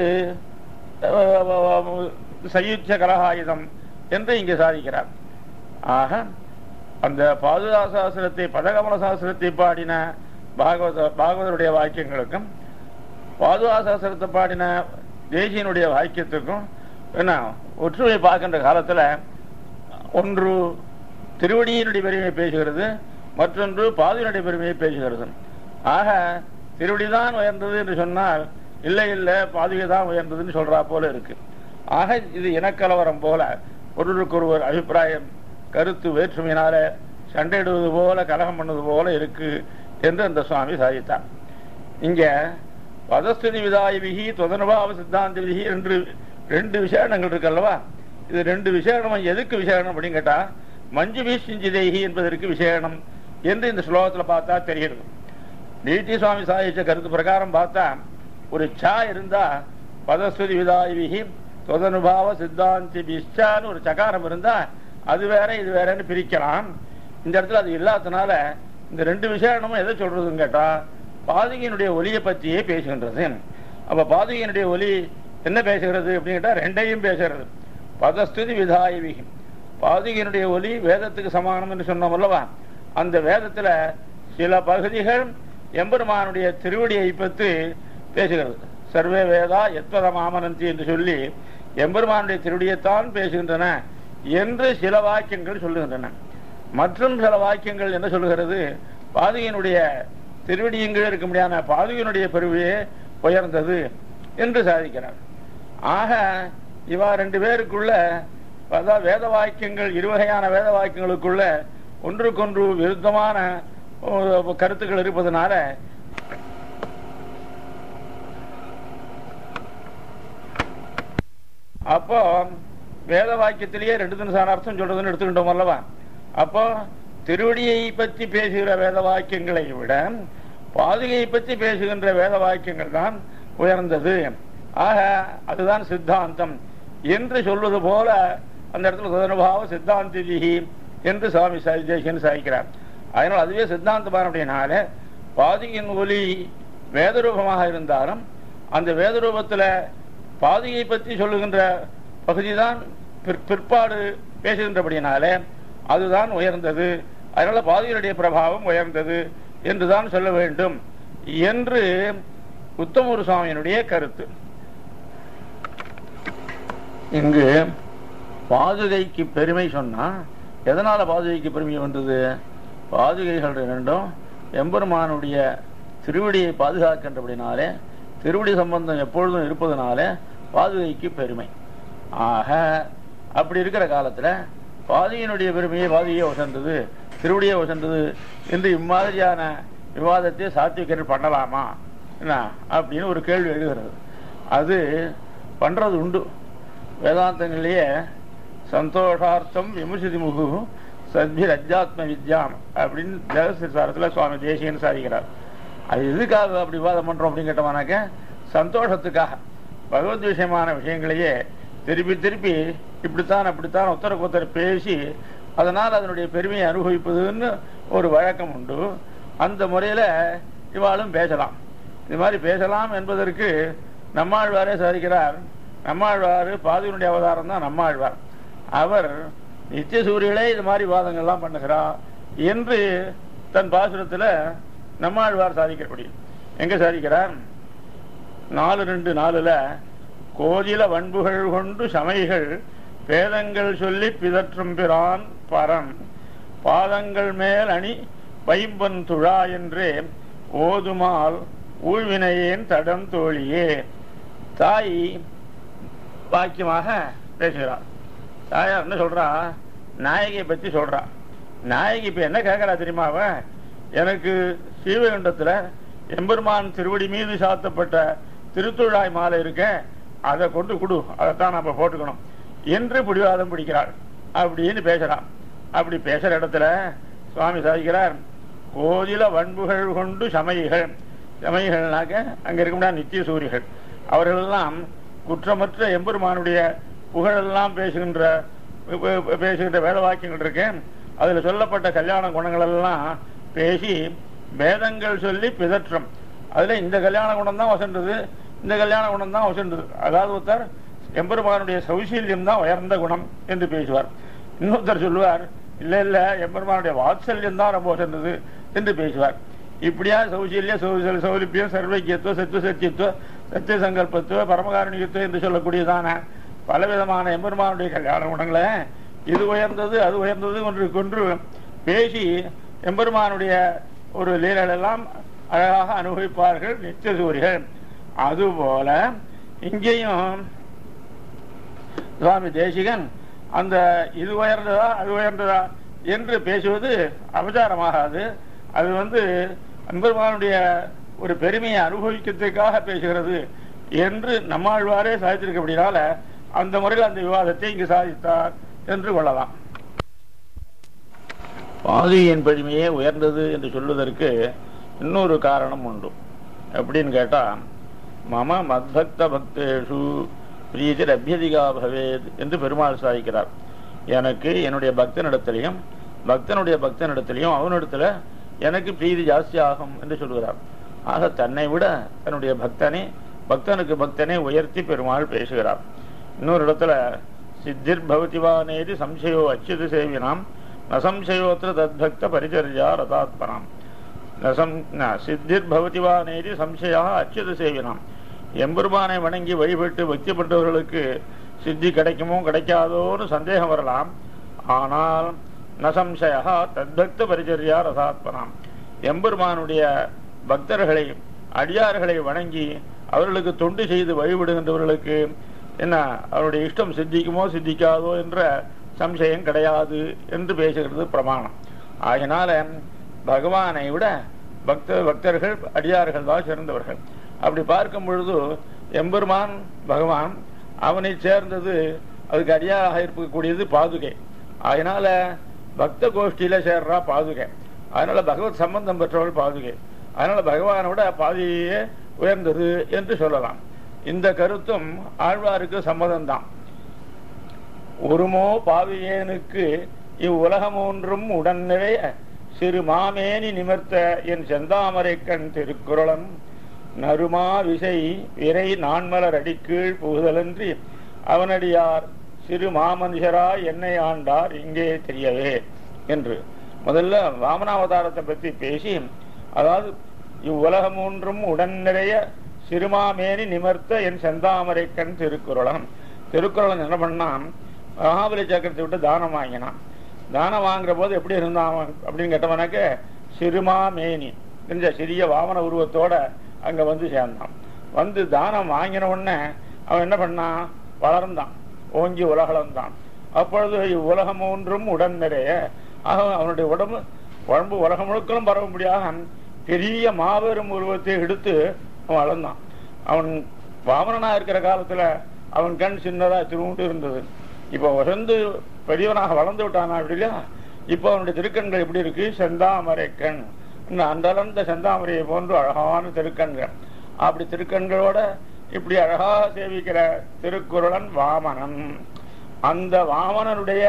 சயுச்ச கலகாயுதம் என்று இங்கே சாதிக்கிறார். ஆக அந்த பாதுகா சாஸ்திரத்தை பதகமல சாஸ்திரத்தை பாடின பாகவதருடைய வாக்கியங்களுக்கும் பாதுகா சாஸ்திரத்தை பாடின தேசியனுடைய வாக்கியத்துக்கும் என்ன ஒற்றுமை பார்க்கின்ற காலத்துல ஒன்று திருவடியினுடைய பெருமையை பேசுகிறது, மற்றொன்று பாதுகையினுடைய பெருமையை பேசுகிறது. ஆக திருவடிதான் உயர்ந்தது என்று சொன்னால் இல்லை இல்லை பாதுகை தான் உயர்ந்ததுன்னு சொல்றா போல இருக்கு. ஆக இது இனக்கலவரம் போல ஒருவருக்கொருவர் அபிப்பிராயம் கருத்து வேற்றுமையினால சண்டையிடுவது போல கலகம் பண்ணது போல இருக்கு என்று அந்த சுவாமி சாதித்தார். இங்க பதஸ்துதி விதாய விகி தொதனுபாவ சித்தாந்த விகி என்று ரெண்டு விசேஷங்கள் இருக்கல்லவா, இது ரெண்டு விசேஷம் எதுக்கு விசேஷம் அப்படின்னு கேட்டா, மஞ்சு வீசிஞ்சிதேகி என்பதற்கு விசேஷம் என்று இந்த ஸ்லோகத்துல பார்த்தா தெரிகிறது. டி.டி. சுவாமி சாதிச்ச கருத்து பிரகாரம் பார்த்தா, ஒரு சா இருந்தா பதஸ்துதி விதாயவிகி தொதனுபாவ சித்தாந்தி பிச்சான்னு ஒரு சகாரம் இருந்தா அது வேற இது வேறன்னு பிரிக்கலாம். இந்த இடத்துல அது இல்லாதனால இந்த ரெண்டு விசேஷமும் எதை சொல்றதுன்னு கேட்டா, பாதுகையினுடைய ஒலியை பற்றியே பேசுகின்றது. அப்ப பாதுகையினுடைய ஒலி என்ன பேசுகிறது அப்படின்னு கேட்டா, ரெண்டையும் பேசுகிறது. பதஸ்துதி விதாயவிகி பாதுகையினுடைய ஒலி வேதத்துக்கு சமானம் என்று சொன்னோம் அல்லவா, அந்த வேதத்துல சில பகுதிகள் எம்பெருமானுடைய திருவடியை பற்றி பேசுகிறது. சர்வே வேதா எத்வதமாமனந்தி என்று சொல்லி எம்பெருமானுடைய திருவடியைத்தான் பேசுகின்றன என்று சில வாக்கியங்கள் சொல்லுகின்றன. மற்றும் சில வாக்கியங்கள் என்ன சொல்லுகிறது, பாதுகையினுடைய திருவடியங்கள் இருக்க முடியாத பாதுகையினுடைய பெருமையே உயர்ந்தது என்று சாதிக்கிறார். ஆக இவா ரெண்டு பேருக்குள்ள வேத வாக்கியங்கள் இருவகையான வேத வாக்கியங்களுக்குள்ள ஒன்றுக்கொன்று விருத்தமான கருத்துக்கள் இருப்பதனால அப்போ வேத வாக்கியத்திலேயே ரெண்டு தினசான அர்த்தம் சொல்றதுன்னு எடுத்துக்கிட்டோம் அல்லவா? அப்போ திருவடியை பற்றி பேசுகிற வேத வாக்கியங்களை விட பாதுகையை பற்றி பேசுகின்ற வேத வாக்கியங்கள் தான் உயர்ந்தது. ஆக அதுதான் சித்தாந்தம் என்று சொல்வது போல அந்த இடத்துல சுதனுபாவ சித்தாந்தி என்று சுவாமி தேசிகன் சாதிக்கிறார். அதனால் அதுவே சித்தாந்தமான அப்படின்னால பாதுகையின் ஒலி வேதரூபமாக இருந்தாலும் அந்த வேதரூபத்தில் பாதுகையை பற்றி சொல்லுகின்ற பகுதி தான் பிற்பாடு பேசுகின்றபடினாலே அதுதான் உயர்ந்தது. அதனால பாதுகையுடைய பிரபாவம் உயர்ந்தது என்றுதான் சொல்ல வேண்டும் என்று உத்தமூர் சுவாமியினுடைய கருத்து. இங்கு பாதுகைக்கு பெருமை சொன்னா எதனால பாதுகைக்கு பெருமை வந்தது? பாதுகைகள் இரண்டும் எம்பெருமானுடைய திருவடியை பாதுகாக்கின்றபடினாலே திருவடி சம்பந்தம் எப்பொழுதும் இருப்பதனாலே பாதுகைக்கு பெருமை. ஆக அப்படி இருக்கிற காலத்துல பாதுகையினுடைய பெருமையை பாதுகையை வசந்தது திருவடியை வசந்தது என்று இம்மாதிரியான விவாதத்தை சாத்விகர்கள் பண்ணலாமா என்ன அப்படின்னு ஒரு கேள்வி எழுகிறது. அது பண்றது உண்டு. வேதாந்தங்களிலேயே சந்தோஷார்த்தம் விமர்சிதி முகு சத்பிர் அத்தியாத்ம வித்யாம் அப்படின்னு தேவசாரத்தில் சுவாமி தேசிகன் சாதிக்கிறார். அது எதுக்காக அப்படி விவாதம் பண்றோம் அப்படின்னு கேட்டோம்னாக்க சந்தோஷத்துக்காக பகவத் விஷயமான விஷயங்களையே திருப்பி திருப்பி இப்படித்தான் அப்படித்தான் ஒருத்தருக்கு ஒருத்தர் பேசி அதனால் அதனுடைய பெருமையை அனுபவிப்பதுன்னு ஒரு வழக்கம் உண்டு. அந்த முறையில இவாளும் பேசலாம். இது மாதிரி பேசலாம் என்பதற்கு நம்மாழ்வாரே சாதிக்கிறார். நம்மாழ்வார் பாதுகையினுடைய அவதாரம் தான் நம்மாழ்வார். அவர் நித்திய சூரியர்களே இது மாதிரி வாதங்கள்லாம் பண்ணுகிறார் என்று தன் பாசுரத்தில் நம்மாழ்வார் சாதிக்கக்கூடிய எங்க சாதிக்கிறார்? 4:2-4 கோதில வன்புகள் கொண்டு சமைகள் பேதங்கள் சொல்லி பிதற்றும் பிரான் பரன் பாதங்கள் மேல் அணி பைம்பன் துழா என்றே ஓதுமால் ஊழ்வினையேன் தடம் தோழியே. தாய் வாக்கியமாக பேசுகிறார். தாயார் என்ன சொல்றா? நாயகியை பற்றி சொல்றா. நாயகி இப்ப என்ன கேட்கறா தெரியுமாவ? எனக்கு ஸ்ரீவைகுண்டத்துல எம்பெருமான் திருவடி மீது சாத்தப்பட்ட திருத்துழாய் மாலை இருக்க, அதை கொண்டு கொடு, அதைத்தான் நம்ம போட்டுக்கணும் என்று பிடிவாதம் பிடிக்கிறாள் அப்படின்னு பேசுறான். அப்படி பேசுற இடத்துல சுவாமி சாதிக்கிறார், கோதில வன்புகள் கொண்டு சமைகள். சமைகள்னாக்க அங்க இருக்க நித்திய சூரிகள். அவர்களெல்லாம் குற்றமற்ற எம்பெருமானுடைய புகழெல்லாம் பேசுகின்ற வேத வாக்கியங்கள் இருக்கு. அதுல சொல்லப்பட்ட கல்யாண குணங்கள் எல்லாம் பேசி வேதங்கள் சொல்லி பிதற்றம். அதுல இந்த கல்யாண குணம் தான் வசந்தது, இந்த கல்யாண குணம் தான் வசந்தது. அதாவது ஒருத்தர் எம்பெருமானுடைய சௌசல்யம் தான் உயர்ந்த குணம் என்று பேசுவார். இன்னொருத்தர் சொல்லுவார், இல்ல இல்ல எம்பெருமானுடைய வாத்சல்யம் தான் ரொம்ப வசந்தது என்று பேசுவார். இப்படியா சௌசல்யம் சௌலிப்பியம் சர்வக்கியத்துவ சத்துவ சத்தியத்துவ சத்திய சங்கல்பத்துவ பரமகாரணியத்துவம் என்று சொல்லக்கூடியதான பலவிதமான எம்பெருமானுடைய கல்யாண குணங்களை இது உயர்ந்தது அது உயர்ந்தது ஒன்று கொன்று பேசி எம்பெருமானுடைய ஒரு லீலைகள் எல்லாம் அழகாக அனுபவிப்பார்கள் நித்திய சூரிகள். அதுபோல இங்கேயும் சுவாமி தேசிகன் அந்த இது உயர்ந்ததா அது உயர்ந்ததா என்று பேசுவது அபச்சாரமாகாது. அது எம்பெருமானுடைய ஒரு பெருமையை அனுபவிக்கிறதுக்காக பேசுகிறது என்று நம்மாழ்வாரே சாதித்திருக்கபடினால அந்த முறையில் அந்த விவாதத்தை இங்கு சாதித்தார் என்று கொள்ளலாம். பாதுகையின் பெருமையே உயர்ந்தது என்று சொல்வதற்கு இன்னொரு காரணம் உண்டு. எப்படின்னு கேட்டா, மம மத்பக்த பக்தேஷு பிரீதிர் அபியதிகா பவேத் என்று பெருமாள் சாதிக்கிறார். எனக்கு என்னுடைய பக்தனிடத்திலையும் பக்தனிடத்திலையும் அவனிடத்துல எனக்கு பிரீதி ஜாஸ்தி ஆகும் என்று சொல்கிறார். ஆக தன்னை விட தன்னுடைய பக்தனை உயர்த்தி பெருமாள் பேசுகிறார். இன்னொரு இடத்துல சித்திர் பவதிவானேதி சம்சயோ அச்சுது சேவினாம் நசம்சயோத்திர தத்பக்த பரிச்சர்யா ரதாத்மனாம். சித்திர் பவதிவானேதி சம்சயா அச்சுது சேவினாம். எம்பெருமானை வணங்கி வழிபட்டு பக்தி பட்டவர்களுக்கு சித்தி கிடைக்குமோ கிடைக்காதோன்னு சந்தேகம் வரலாம். ஆனால் நசம்சயா தத்பக்த பரிச்சர்யா ரதாத்மனாம். எம்பெருமானுடைய பக்தர்களை அடியார்களை வணங்கி அவர்களுக்கு தொண்டு செய்து வழிபடுகின்றவர்களுக்கு என்ன அவருடைய இஷ்டம் சித்திக்குமோ சித்திக்காதோ என்ற சம்சயம் கிடையாது என்று பேசுகிறது பிரமாணம். ஆகினால பகவானை விட பக்தர்கள் அடியார்கள் தான் சிறந்தவர்கள். அப்படி பார்க்கும் பொழுது எம்பெருமான் பகவான் அவனை சேர்ந்தது, அதுக்கு அடியாக இருக்கக்கூடியது பாதுகை. அதனால பக்த கோஷ்டியில சேர்றா பாதுகை. அதனால பகவத் சம்பந்தம் பெற்றவள் பாதுகை. அதனால பகவானோட பாதியே உயர்ந்தது என்று சொல்லலாம். இந்த கருத்தும் ஆழ்வாருக்கு சம்மதம்தான். ஒருமோ பாவியேனுக்கு இவ்வுலகம் ஒன்றும் உடன் நிறைய சிறு மாமேனி நிமிர்த்த என் செந்தாமரை கண் திருக்குறளம் நறுமா விசை விரை நான்மலர் அடிக்கீழ் புகுதலன்றி அவனடியார் சிறு மாமனுஷரா என்னை ஆண்டார் இங்கே தெரியவே என்று முதல்ல வாமனாவதாரத்தை பற்றி பேசி, அதாவது இவ்வுலகம் ஒன்றும் உடன் நிறைய சிறுமாமேனி நிமிர்த்த என் செந்தாமரை கண் திருக்குறளம். திருக்குறளன் என்ன பண்ணான், மகாபலி சக்கரத்தை விட்டு தானம் வாங்கினான். தானம் வாங்குற போது எப்படி இருந்தான் அப்படின்னு கேட்டவனாக்க சிறுமாமேனி என்ற சிறிய வாமன உருவத்தோட அங்க வந்து சேர்ந்தான். வந்து தானம் வாங்கின உடனே அவன் என்ன பண்ணான், வளர்ந்தான், ஓங்கி உலகளந்தான். அப்பொழுது இவ்வுலகம் ஒன்றும் உடன் நிறைய அவனுடைய உடம்பு உலகம் முழுக்களும் பரவ முடியாத பெரிய மாபெரும் உருவத்தை எடுத்து அவன் வளர்ந்தான். அவன் வாமனனா இருக்கிற காலத்துல அவன் கண் சின்னதா திருவுண்டு இருந்தது. இப்ப வசந்து பெரியவனாக வளர்ந்து விட்டானா அப்படி இல்லையா? இப்ப அவனுடைய திருக்கண்கள் எப்படி இருக்கு, செந்தாமரை கண், அந்தளர்ந்த செந்தாமரையை போன்று அழகான திருக்கண்கள். அப்படி திருக்கண்களோட இப்படி அழகா சேவிக்கிற திருக்குறளன் வாமனன். அந்த வாமனனுடைய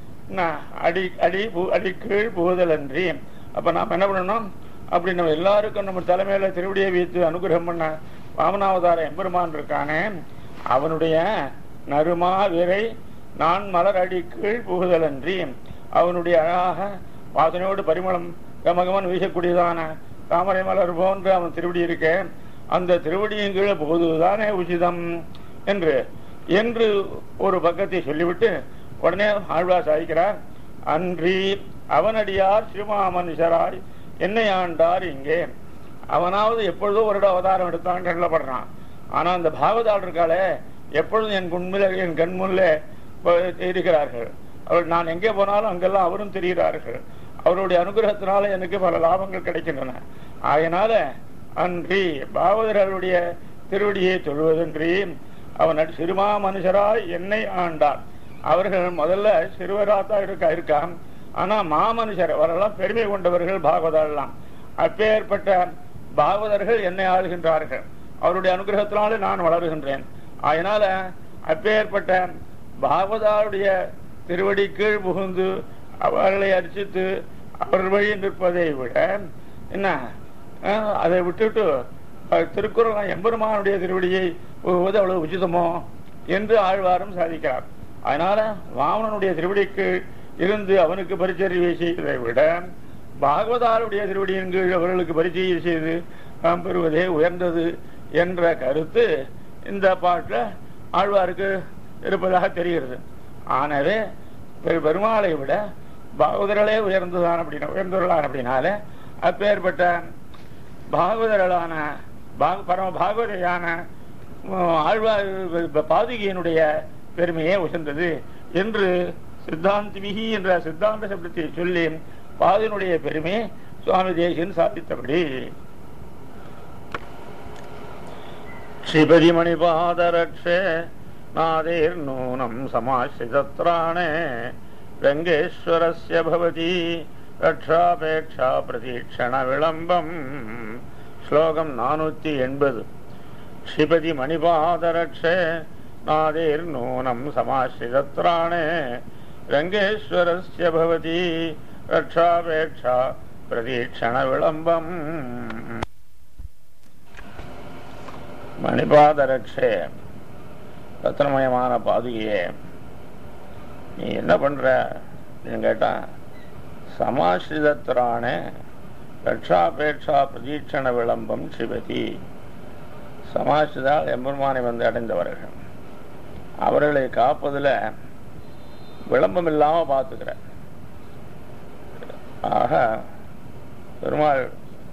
அடிக்கீழ் புகுதல் அன்றி. அப்ப நாம் என்ன பண்ணணும், அப்படி நம்ம எல்லாருக்கும் நம்ம தலைமையில திருவடியை வைத்து அனுகிரகம் பண்ண வாமனாவதார எம்பெருமான் இருக்கானே, அவனுடைய நறுமா விரை நான் மலர் அடிக்கீழ் புகுதல் அன்றி, அவனுடைய அழகாக வாசனையோடு பரிமளம் கமகமன் வீசக்கூடியதான தாமரை மலர் போன்று அவன் திருவடி இருக்க, அந்த திருவடியின் கீழே புகுதுதானே உச்சிதம் என்று என்று ஒரு பக்கத்தை சொல்லிவிட்டு உடனே ஆழ்வார் சாதிக்கிறார், அன்றி அவனடியார் சிறுமாமனுஷராய் என்னை ஆண்டார் இங்கே. அவனாவது எப்பொழுதோ ஒரு அவதாரம் எடுத்தான் சொல்லப்படுறான். ஆனா அந்த பாகவதாள் இருக்காளே எப்பொழுதும் என் கண்முன்னே இருக்கிறார்கள். அவள் நான் எங்கே போனாலும் அங்கெல்லாம் அவரும் தெரிகிறார்கள். அவருடைய அனுகிரகத்தினால எனக்கு பல லாபங்கள் கிடைக்கின்றன. அதனால அன்றி பாகவதர்களுடைய திருவடியை தொழுவதன்றி அவன் சிறுமா மனுஷராய் என்னை ஆண்டார். அவர்கள் முதல்ல சிறுவராத்தான் இருக்கான். ஆனா மாமனுஷர் அவரெல்லாம் பெருமை கொண்டவர்கள் பாகவதெல்லாம். அப்பேற்பட்ட பாகவதர்கள் என்னை ஆளுகின்றார்கள். அவருடைய அனுகிரகத்தினாலே நான் வளருகின்றேன். அதனால அப்பேற்பட்ட பாகவதாருடைய திருவடி கீழ் புகுந்து அவர்களை அர்ச்சித்து அவர்கள் வழி நிற்பதை விட என்ன அதை விட்டுட்டு திருக்குறள் எம்பெருமானுடைய திருவடியை புகுவது அவ்வளவு உச்சிதமோ என்று ஆழ்வாரும் சாதிக்கிறார். அதனால வாமனனுடைய திருவடிக்கு இருந்து அவனுக்கு பரிச்சரியை செய்வதை விட பாகவதாருடைய திருவடியின் கீழ் அவர்களுக்கு பரிச்சரியை செய்து நாம் பெறுவதே உயர்ந்தது என்ற கருத்து இந்த பாட்டில் ஆழ்வாருக்கு இருப்பதாக தெரிகிறது. ஆனவே பெருமாளை விட பாகவதர்களே உயர்ந்தவர்களான அப்படின்னாலே அப்பேற்பட்ட பாகவதர்களான பரம பாகவதையான ஆழ்வார் பாதுகையினுடைய பெருமையே உசந்தது என்று சித்தாந்திமிகி என்ற சித்தாந்த சப்தத்தை சொல்லி பாதுனுடைய பெருமையை சுவாமி தேசிகன் சாதித்தபடி ஸ்ரீபதி மணிபாதரட்சே நாதேர் நூனம் சமாசிதத்ராணே ரங்கேஸ்வரஸ்ய பவதி ரக்ஷாபேக்ஷா பிரதீக்ஷண விளம்பம். ஸ்லோகம் 480. ஸ்ரீபதி மணிபாதரட்சே நாதேர் நூனம் சமாசிதத்ராணே ரங்கேஸ்வரஸ்ய பவதி ரக்ஷாபேக்ஷா பிரதீக்ஷண விளம்பம். மணிபாதரட்சே ரத்னமயமான பாதுகையே நீ என்ன பண்ற கேட்டா, சமாசிதத்ரான ரக்ஷாபேட்சா பிரதீட்சண விளம்பம் சிவதி. சமாசிதால் எம்பெருமானை வந்து அடைந்தவர்கள், அவர்களை காப்பதில் விளம்பம் இல்லாமல் பார்த்துக்கிற. ஆக பெருமாள்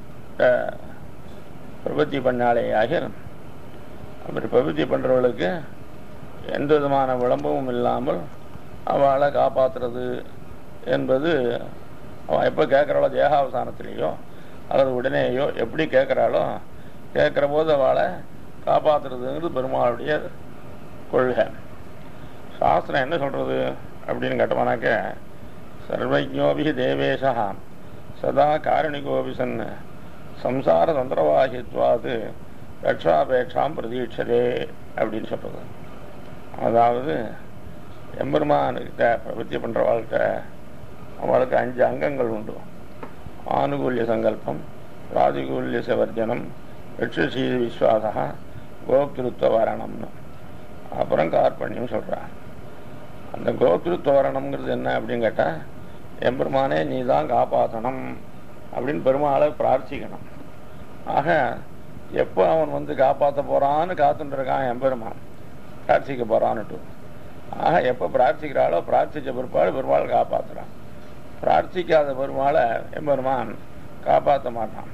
பிரபத்தி பண்ணாலே ஆகிய அப்படி பிரபத்தி பண்றவர்களுக்கு எந்த விதமான விளம்பமும் இல்லாமல் அவளை காப்பாற்றுறது என்பது, அவன் எப்போ கேட்குறாளோ தேகாவசானத்திலேயோ அல்லது உடனேயோ எப்படி கேட்குறாளோ கேட்குற போது அவளை காப்பாற்றுறதுங்கிறது பெருமாளுடைய கொள்க. சாஸ்திரம் என்ன சொல்றது அப்படின்னு கேட்டோம்னாக்க, சர்வஜோபி தேவேஷா சதா காரணிகோபி சன் சம்சார தந்திரவாகித்வாது ரட்சாபேட்சாம் பிரதீட்சதே அப்படின்னு சொல்றது. அதாவது எம்பெருமான்கிட்ட பிரவൃத்தி பண்றவாழ்கிட்ட அவளுக்கு 5 அங்கங்கள் உண்டு. ஆனுகூல்ய சங்கல்பம், பிராதிகூல்ய சவர்ஜனம், ரட்சசீ விஸ்வாசா, கோப்திருத்வ வரணம்னு. அப்புறம் கார்பண்யம் சொல்றான். அந்த கோப்திருத்வ வரணம்ங்கிறது என்ன அப்படின்னு கேட்டா, எம்பெருமானே நீ தான் காப்பாற்றணும் அப்படின்னு பெருமாளை பிரார்த்திக்கணும். ஆக எப்போ அவன் வந்து காப்பாற்ற போறான்னு காத்துட்டு இருக்கான் எம்பெருமான், பிரார்த்திக்க போறான்னுட்டு. ஆக எப்போ பிரார்த்திக்கிறாளோ பிரார்த்திச்ச பிற்பாடு பெருமாள் காப்பாற்றுறான். பிரார்த்திக்காத பெருமாளை எம்பெருமான் காப்பாற்ற மாட்டான்.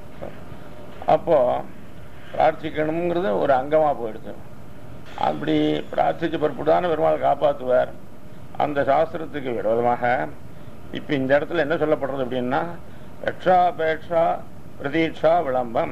அப்போ பிரார்த்திக்கணுங்கிறது ஒரு அங்கமாக போயிடுது. அப்படி பிரார்த்திச்ச பிற்பாடுதான பெருமாள் காப்பாற்றுவார். அந்த சாஸ்திரத்துக்கு விரோதமாக இப்போ இந்த இடத்துல என்ன சொல்லப்படுறது அப்படின்னா, ரட்சாபேட்சா பிரதீட்சா விளம்பம்.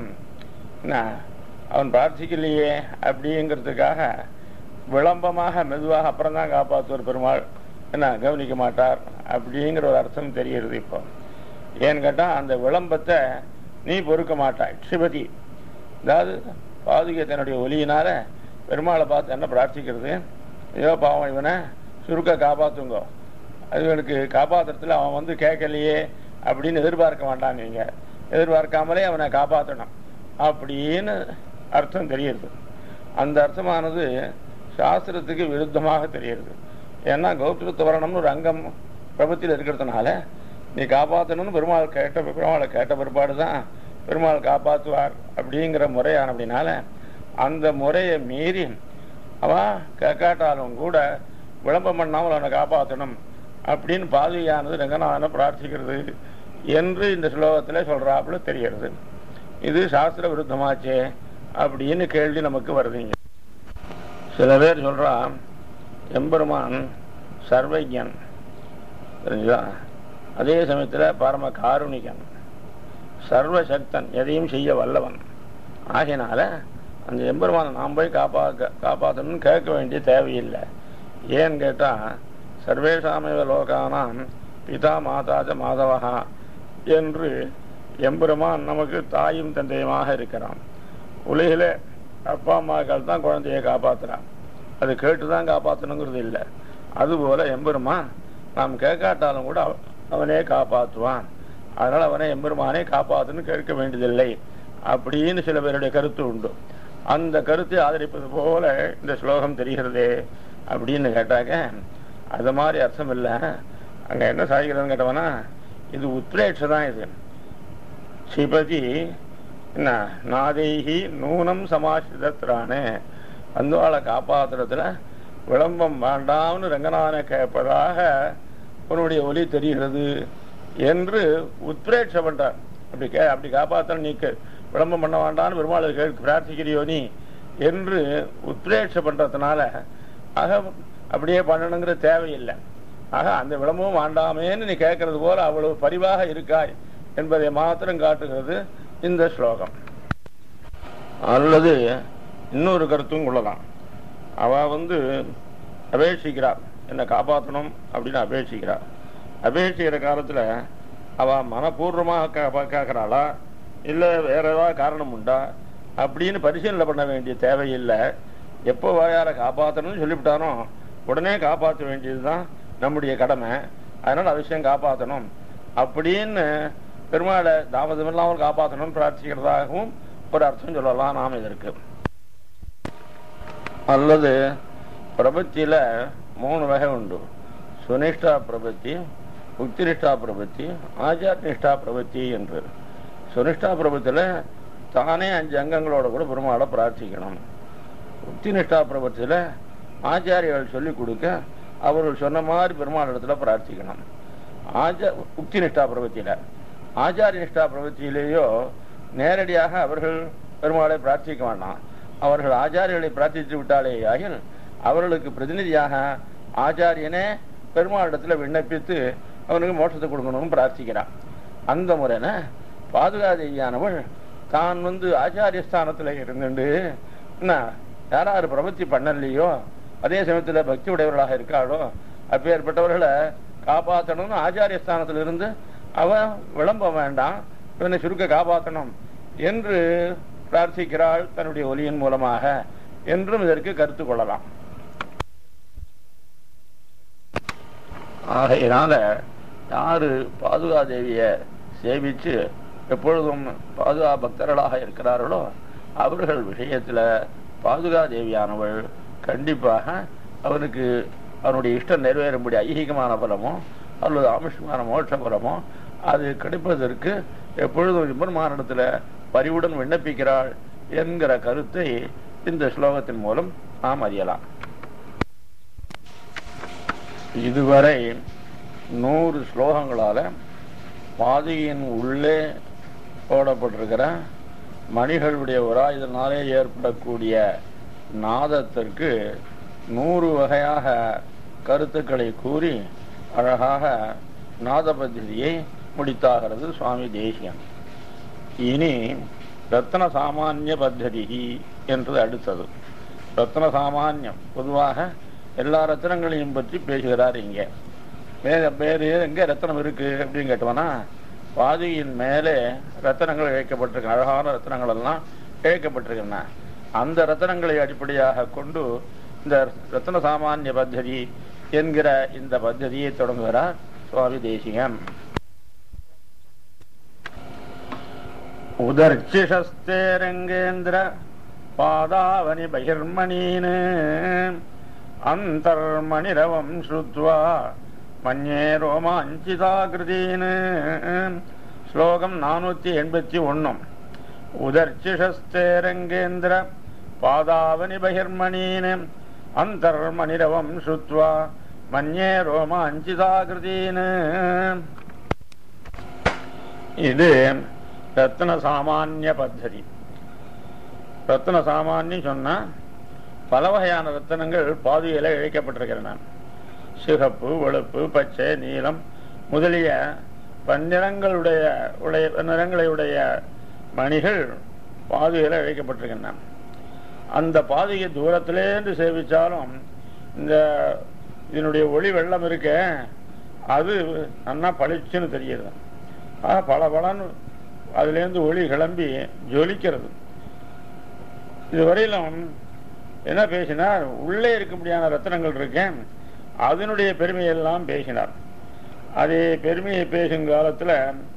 அவன் பிரார்த்திக்கலையே அப்படிங்கிறதுக்காக விளம்பமாக மெதுவாக அப்புறம் தான் காப்பாற்றுவார் பெருமாள், என்ன கவனிக்க மாட்டார் அப்படிங்கிற ஒரு அர்த்தம் தெரிகிறது. இப்போ ஏன்னு கேட்டால், அந்த விளம்பத்தை நீ பொறுக்க மாட்டாய் ஸ்ரீபதி. அதாவது பாதுகை தன்னுடைய ஒலியினால பெருமாளை பார்த்து என்ன பிரார்த்திக்கிறது, ஐயோ பாவம் இவனை சுருக்க காப்பாற்றுங்கோ, அதுகளுக்கு காப்பாற்றுறதுல அவன் வந்து கேட்கலையே அப்படின்னு எதிர்பார்க்க வேண்டாம். நீங்கள் எதிர்பார்க்காமலே அவனை காப்பாற்றணும் அப்படின்னு அர்த்தம் தெரியுது. அந்த அர்த்தமானது சாஸ்திரத்துக்கு விருத்தமாக தெரியுது. ஏன்னா கௌத்திரத்துவரணம்னு ஒரு அங்கம் பிரபத்தியில் இருக்கிறதுனால நீ காப்பாற்றணும்னு பெருமாளை கேட்ட பிற்பாடு தான் பெருமாள் காப்பாற்றுவார் அப்படிங்கிற முறையான அப்படின்னால, அந்த முறையை மீறி அவன் கேட்காட்டாலும் கூட விளம்பரம் பண்ணாமல் அவனை காப்பாற்றணும் அப்படின்னு பாதுகையானது ரங்கநாதனை பிரார்த்திக்கிறது என்று இந்த ஸ்லோகத்தில் சொல்றாப்புல தெரிகிறது. இது சாஸ்திர விருத்தமாச்சே அப்படின்னு கேள்வி நமக்கு வருதுங்க. சில பேர் சொல்றான் எம்பெருமான் சர்வஜன், தெரிஞ்சா, அதே சமயத்தில் பரம காருணிகன், சர்வசக்தன், எதையும் செய்ய வல்லவன். ஆகையினால அந்த எம்பெருமானை நாம் போய் காப்பாற்றணும்னு கேட்க வேண்டிய தேவையில்லை. ஏன்னு கேட்டால், சர்வேஷாமேவ லோகானாம் பிதா மாதாஜ மாதவஹா என்று எம்பெருமான் நமக்கு தாயும் தந்தையுமாக இருக்கிறான். உலகிலே அப்பா அம்மாக்கள் தான் குழந்தையை காப்பாற்றுறான், அது கேட்டு தான் காப்பாற்றணுங்கிறது இல்லை. அதுபோல எம்பெருமான் நாம் கேட்காட்டாலும் கூட அவனே காப்பாற்றுவான். அதனால் அவனை எம்பெருமானே காப்பாற்றுன்னு கேட்க வேண்டியதில்லை அப்படின்னு சில பேருடைய கருத்து உண்டு. அந்த கருத்தை ஆதரிப்பது போல இந்த ஸ்லோகம் தெரிகிறதே அப்படின்னு கேட்டாக்க, அது மாதிரி அர்த்தம் இல்லை. அங்கே என்ன சாதிக்கிறதுன்னு கேட்டவனா, இது உத்ரேட்ச தான். இது ஸ்ரீபதி என்ன நாதேகி நூனம் சமாசிதத்திரானே, வந்தவாளை காப்பாற்றுறதுல விளம்பம் வேண்டாம்னு ரங்கநாதனை கேட்பதாக உன்னுடைய ஒலி தெரிகிறது என்று உத்ரேட்ச பண்றார். அப்படி காப்பாற்ற நீக்க விளம்பம் பண்ண வேண்டான்னு பெருமாள் பிரார்த்திக்கிறியோ நீ என்று உத்ரேட்ச பண்றதுனால, ஆக அப்படியே பண்ணணுங்கிற தேவையில்லை. ஆக அந்த விளம்பமும் வேண்டாமேன்னு நீ கேட்கறது போல அவ்வளவு பரிவாக இருக்காய் என்பதை மாத்திரம் காட்டுகிறது இந்த ஸ்லோகம். அல்லது இன்னொரு கருத்தும் கொள்ளலாம். அவ வந்து அபேட்சிக்கிறார், என்னை காப்பாற்றணும் அப்படின்னு அபேட்சிக்கிறார். அபேட்சிக்கிற காலத்தில் அவ மனப்பூர்வமாக கேட்கிறாளா இல்லை வேற ஏதாவது காரணம் உண்டா அப்படின்னு பரிசீலனை பண்ண வேண்டிய தேவையில்லை. எப்போ வாயார காப்பாற்றணும்னு சொல்லிவிட்டானோ உடனே காப்பாற்ற வேண்டியது தான் நம்முடைய கடமை. அதனால் அவசியம் காப்பாற்றணும் அப்படின்னு பெருமாளை தாமதமில்லாமல் காப்பாற்றணும்னு பிரார்த்திக்கிறதாகவும் ஒரு அர்த்தம் சொல்லலாம் நாம் இதற்கு. அல்லது பிரபத்தியில் 3 வகை உண்டு. சுனிஷ்டா பிரபத்தி, உக்தினிஷ்டா பிரபத்தி, ஆச்சாரநிஷ்டா பிரபத்தி என்று. சுனிஷ்டா பிரபத்தியில் தானே 5 அங்கங்களோட கூட பெருமாளை பிரார்த்திக்கணும். உக்தினிஷ்டா பிரபத்தியில் ஆச்சாரியர்கள் சொல்லிக் கொடுக்க அவர்கள் சொன்ன மாதிரி பெருமாள் இடத்துல பிரார்த்திக்கணும். உக்தினிஷ்டா பிரபத்தியில். ஆச்சாரிய நிஷ்டா பிரபத்தியிலேயோ நேரடியாக அவர்கள் பெருமாளை பிரார்த்திக்க வேண்டாம். அவர்கள் ஆச்சாரியர்களை பிரார்த்தித்து விட்டாலே ஆகில் அவர்களுக்கு பிரதிநிதியாக ஆச்சாரியனே பெருமாளிடத்தில் விண்ணப்பித்து அவனுக்கு மோட்சத்தை கொடுக்கணும்னு பிரார்த்திக்கிறான். அந்த முறையில பாதுகாதேவியானவள் தான் வந்து ஆச்சாரிய ஸ்தானத்தில் இருந்துட்டு என்ன யார் யார் பிரபத்தி பண்ணலையோ, அதே சமயத்துல பக்தி உடையவர்களாக இருக்காளோ, அப்பேற்பட்டவர்களை காப்பாற்றணும்னு ஆச்சாரிய ஸ்தானத்திலிருந்து அவன் விளம்ப வேண்டாம், இவனை சுருக்க காப்பாற்றணும் என்று பிரார்த்திக்கிறாள் தன்னுடைய ஒலியின் மூலமாக என்றும் இதற்கு கருத்து கொள்ளலாம். ஆகையினால யாரு பாதுகா தேவிய சேவிச்சு எப்பொழுதும் பாதுகா பக்தர்களாக இருக்கிறார்களோ அவர்கள் விஷயத்துல பாதுகா தேவியானவள் கண்டிப்பாக அவனுக்கு அவனுடைய இஷ்டம் நிறைவேறும்படி ஐகிகமான பலமோ அல்லது ஆமிஷமான மோட்ச பலமோ அது கிடைப்பதற்கு எப்பொழுதும் விபர்மானிடத்துல பரிவுடன் விண்ணப்பிக்கிறாள் என்கிற கருத்தை இந்த ஸ்லோகத்தின் மூலம் நாம் அறியலாம். இதுவரை 100 ஸ்லோகங்களால பாதுகையின் உள்ளே போடப்பட்டிருக்கிற மணிகளுடைய உராயுதனாலே ஏற்படக்கூடிய நாதத்திற்கு 100 வகையாக கருத்துக்களை கூறி அழகாக நாத பத்தியை முடித்தாகிறது சுவாமி தேசிகன். இனி ரத்ன சாமானிய பத்ததி என்று அடுத்தது. ரத்ன சாமானியம் பொதுவாக எல்லா ரத்னங்களையும் பற்றி பேசுகிறார். இங்கே வேறு எங்க ரத்னம் இருக்கு அப்படின்னு கேட்டோம்னா, பாதுகையின் மேலே ரத்தனங்கள் இழைக்கப்பட்டிருக்க அழகான ரத்தனங்கள் எல்லாம் இழைக்கப்பட்டிருக்கின்றன. அந்த ரத்தனங்களை அடிப்படையாக கொண்டு இந்த ரத்ன சாமானிய பத்ததி என்கிற இந்த பத்ததியை தொடங்குகிறார் சுவாமி தேசிகன். உதர்ச்சிஷஸ்தே ரங்கேந்திர பாதாவனி பகிர்மணீன் அந்தர்மணிரவம் ஸ்ருத்வா மன்யே ரோமாஞ்சிதாகிருதீன். ஸ்லோகம் 481. உதர்ச்சிஷஸ்தே ரங்கேந்திர பாதாவனி பகிர்மணீன் அந்தர்மணிரவம் ஸ்ருத்வா மன்யே ரோமாஞ்சிதாகிருதீன். இது ரத்ன சாமானிய பத்ததி. ரத்ன சாமானியம் சொன்னா பல வகையான ரத்தனங்கள் பாதுகையில இழைக்கப்பட்டிருக்கிறன. சிகப்பு, வெளுப்பு, பச்சை, நீலம் முதலிய நிறங்களுடைய மணிகள் பாதுகையில இழைக்கப்பட்டிருக்கின்றன. அந்த பாதுகை தூரத்திலேருந்து சேவிச்சாலும் இந்த இதனுடைய ஒளி வெள்ளம் இருக்க அது நல்லா பளிச்சுன்னு தெரியுது. பல பலன்னு அதுலேருந்து ஒளி கிளம்பி ஜொலிக்கிறது. இதுவரையிலும் என்ன பேசினார், உள்ளே இருக்க முடியாத ரத்தனங்கள் இருக்கேன் அதனுடைய பெருமையெல்லாம் பேசினார். அதே பெருமையை பேசும் காலத்தில்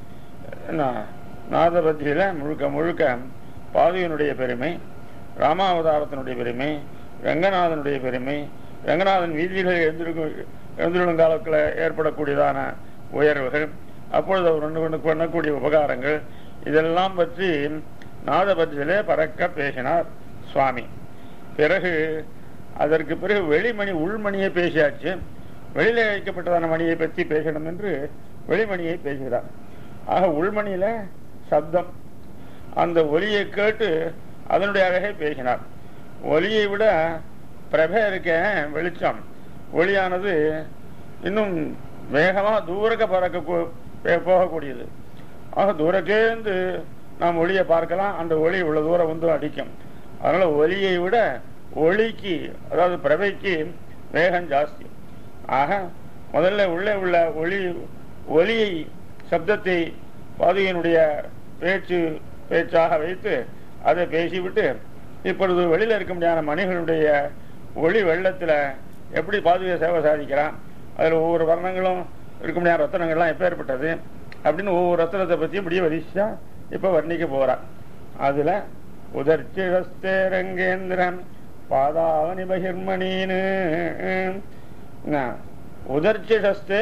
நாதபத்தியில முழுக்க முழுக்க பாதுகையினுடைய பெருமை, ராமாவதாரத்தினுடைய பெருமை, ரங்கநாதனுடைய பெருமை, ரங்கநாதன் வீதியில் எழுந்திருக்கும் காலத்தில் ஏற்படக்கூடியதான உயர்வுகள், அப்பொழுது அவர் பண்ணக்கூடிய உபகாரங்கள், இதெல்லாம் பற்றி நாதபத்தியிலே பறக்க பேசினார் சுவாமி. பிறகு அதற்கு பிறகு வெளிமணி உள்மணியை பேசியாச்சு. வெளியில வைக்கப்பட்டதான மணியை பற்றி பேசணும் என்று வெளிமணியை பேசுகிறார். ஆக உள்மணியில சப்தம், அந்த ஒலியை கேட்டு அதனுடைய அழகை பேசினார். ஒலியை விட பிரபை இருக்க வெளிச்சம், ஒளியானது இன்னும் வேகமா தூரக்க போகக்கூடியது. ஆக தூரக்கேந்து நாம் ஒளியை பார்க்கலாம், அந்த ஒளி இவ்வளவு தூரம் வந்து அடிக்கும். அதனால ஒலியை விட ஒளிக்கு, அதாவது பிரபைக்கு வேகம் ஜாஸ்தி. ஆக முதல்ல உள்ளே உள்ள ஒலியை சப்தத்தை பாதுகையினுடைய பேச்சாக வைத்து அதை பேசிவிட்டு இப்பொழுது வெளியில இருக்க முடியாத மணிகளுடைய ஒளி வெள்ளத்துல எப்படி பாதுகை சேவை சாதிக்கிறான், அதுல ஒவ்வொரு வர்ணங்களும் இருக்க முடியாத ரத்தனங்கள்லாம் எப்ப ஏற்பட்டது அப்படின்னு ஒவ்வொரு ரத்தனத்தை பத்தி இப்படியே வரிசா இப்ப வர்ணிக்க போறான். அதுல உதர்ச்சிரஸ்தே ரங்கேந்திரன் பாதாவனி பகிர்மணீன். உதர்ச்சிஷஸ்தே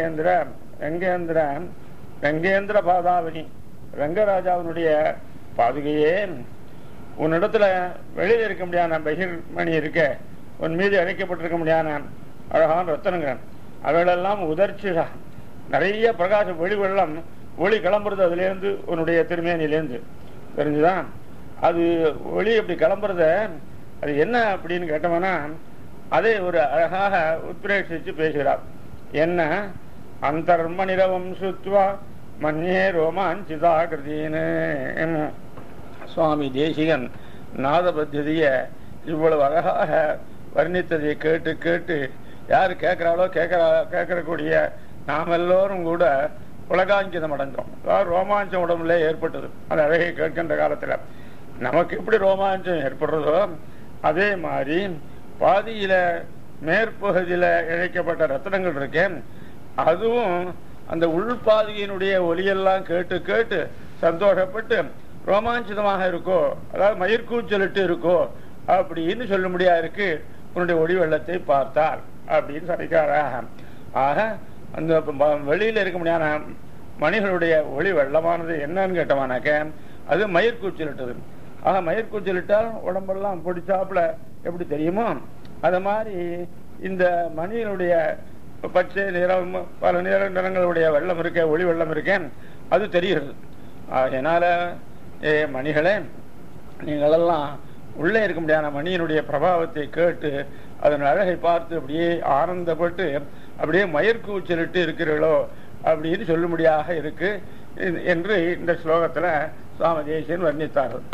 ரங்கேந்திர பாதாவனி, ரங்கராஜாவினுடைய பாதுகையே உன்னிடத்துல வெளியில இருக்க முடியாத பகிர்மணி இருக்க, உன் மீது அழைக்கப்பட்டிருக்க முடியாத அழகான ரத்தனங்கள் அவைகளெல்லாம் உதர்ச்சிஷா, நிறைய பிரகாச ஒளி வெள்ளம் ஒளி கிளம்புறது அதுலேருந்து உன்னுடைய திருமேனிலேருந்து தெரிஞ்சுதான். அது ஒளி அப்படி கிளம்புறத அது என்ன அப்படின்னு கேட்டோம்னா அதே ஒரு அழகாக உத்பிரேட்சிச்சு பேசுகிறார். என்ன அந்தர்மணிரவம் சுத்வா மன்யே ரோமாஞ்சிதாகிருதின்னு சுவாமி தேசிகன் நாத பத்திய இவ்வளவு அழகாக வர்ணித்ததை கேட்டு கேட்டு யாரு கேட்கிறாளோ கேட்கக்கூடிய நாம் எல்லோரும் கூட உலகாங்கிதம் அடைஞ்சோம். அதாவது ரோமாஞ்சம் உடம்புல ஏற்பட்டது. அந்த அழகை கேட்கின்ற காலத்துல நமக்கு எப்படி ரோமாஞ்சம் ஏற்படுறதோ அதே மாதிரி பாதியில மேற்பகுதியில இழைக்கப்பட்ட ரத்னங்கள் இருக்கேன், அதுவும் அந்த உள்பாதியினுடைய ஒலியெல்லாம் கேட்டு கேட்டு சந்தோஷப்பட்டு ரோமாஞ்சிதமாக இருக்கோ, அதாவது மயிர்கூச்சலிட்டு இருக்கோ அப்படின்னு சொல்ல முடியா இருக்கு உன்னுடைய ஒளி வெள்ளத்தை பார்த்தால் அப்படின்னு சொல்லிக்காரா. ஆக அந்த வெளியில இருக்க முடியாத மணிகளுடைய ஒளி வெள்ளமானது என்னன்னு கேட்டவானாக்க அது மயிர்கூச்சலிட்டது. ஆக மயிர்கூச்சலிட்டால் உடம்பெல்லாம் பிடிச்சாப்புல எப்படி தெரியுமோ அது மாதிரி இந்த மணியினுடைய பச்சை நிறம் பல நிறங்களுடைய வெள்ளம் இருக்க, ஒளி வெள்ளம் இருக்கேன், அது தெரிகிறது. அதனால மணிகளே, நீங்களெல்லாம் உள்ளே இருக்க முடியாத மணியினுடைய பிரபாவத்தை கேட்டு அதன் அழகை பார்த்து அப்படியே ஆனந்தப்பட்டு அப்படியே மயிர்கூச்சலிட்டு இருக்கிறீர்களோ அப்படின்னு சொல்லும்படியாக இருக்கு என்று இந்த ஸ்லோகத்துல சுவாமி தேசிகன் வர்ணித்தார்கள்.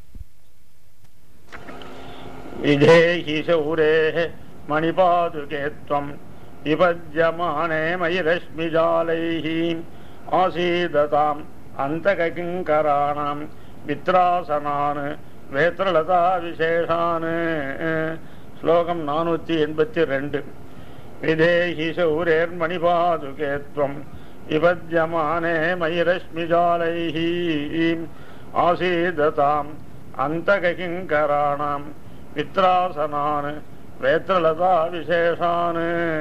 விதேஹி சௌரே மணிபாதுகேத்வம் விபஜ்யமானே மயிரஸ்மிஜாலைஹி ஆசீததாம் அந்தகிங்கராணாம் வித்ராசனான் வேத்ரலதா விசேஷான். ஸ்லோகம் 482. விதேஹி சௌரேர் மணிபாதுகேத்வம் விபஜ்யமானே மயிரஸ்மிஜாலைஹி ஆசீததாம் அந்தகிங்கராணாம் வித்ராசனான் வேத்ரலதா விசேஷான்.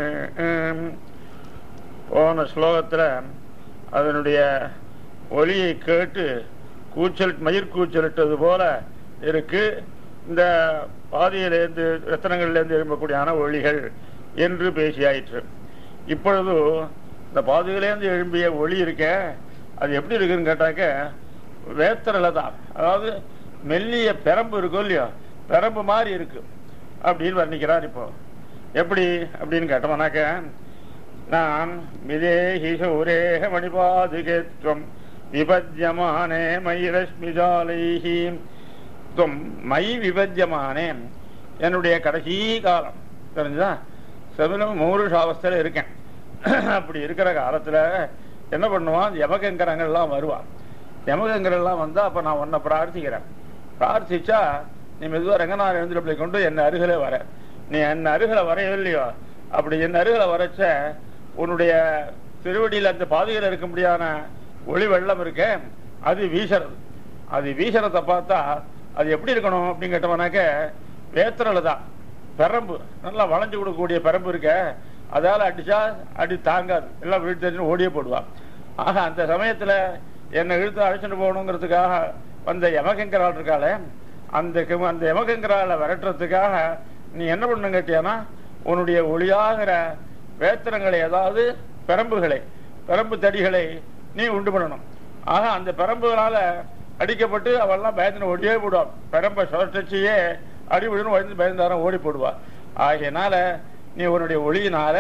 போன ஸ்லோகத்துல அதனுடைய ஒலியை கேட்டு மயிர்கூச்சலிட்டது போல இருக்கு இந்த பாதியிலிருந்து ரத்தனங்களிலிருந்து எழும்பக்கூடியான ஒளிகள் என்று பேசியாயிற்று. இப்பொழுது இந்த பாதியிலேருந்து எழும்பிய ஒளி இருக்க அது எப்படி இருக்குன்னு கேட்டாக்க வேத்திரலதா, அதாவது மெல்லிய பெரம்பு இருக்கும் இல்லையோ, பெரம்பு மாதிரி இருக்கு அப்படின்னு வர்ணிக்கிறார். இப்போ எப்படி அப்படின்னு கேட்டோம்னாக்க, நான் விதேஹி சௌரேஹ மணிபாதுகேத்வம் விபஜ்யமானே மயிரஸ்மிஜாலைஹி துவம் மை விபஜ்யமானே, என்னுடைய கடைசி காலம் தெரிஞ்சா செவனும் 3 அவஸ்தையில இருக்கேன். அப்படி இருக்கிற காலத்துல என்ன பண்ணுவான், யமகங்கரங்கள்லாம் வருவான். யமகங்கரெல்லாம் வந்தா அப்ப நான் உன்னை பிரார்த்திக்கிறேன். பிரார்த்திச்சா நீ மெதுவா ரங்கநாத எழுந்திரப்பை கொண்டு என் அருகில வர. நீ என் அருகில வரையில்லையோ, அப்படி என் அருகில வரைச்ச உன்னுடைய திருவடியில் அந்த பாதையில இருக்க முடியாத ஒளி வெள்ளம் இருக்க அது வீசறது. அது வீசறதை பார்த்தா அது எப்படி இருக்கணும் அப்படின்னு கேட்டவனாக்க வேத்திரலதான் பெரம்பு, நல்லா வளைஞ்சு கொடுக்கக்கூடிய பெரம்பு இருக்க, அதால அடிச்சா அடி தாங்காது, எல்லாம் வீட்டு ஓடியே போடுவான். ஆக அந்த சமயத்துல என்னை இழுத்து அழைச்சிட்டு போகணுங்கிறதுக்காக வந்த யமகங்கரால் இருக்காளே, அந்த யமகங்கரால விரட்டுறதுக்காக நீ என்ன பண்ண கேட்டியானா உன்னுடைய ஒளியாகிற வேத்திரங்களை, அதாவது பெரம்பு தடிகளை நீ உண்டு பண்ணணும். ஆக அந்த பெரம்புகளால அடிக்கப்பட்டு அவெல்லாம் பயந்து ஓடியே போடுவான். பெரம்பை சுழற்சியே அடிபடுன்னு வயந்து பயந்தாரம் ஓடி போடுவா. ஆகையினால நீ உன்னுடைய ஒளியினால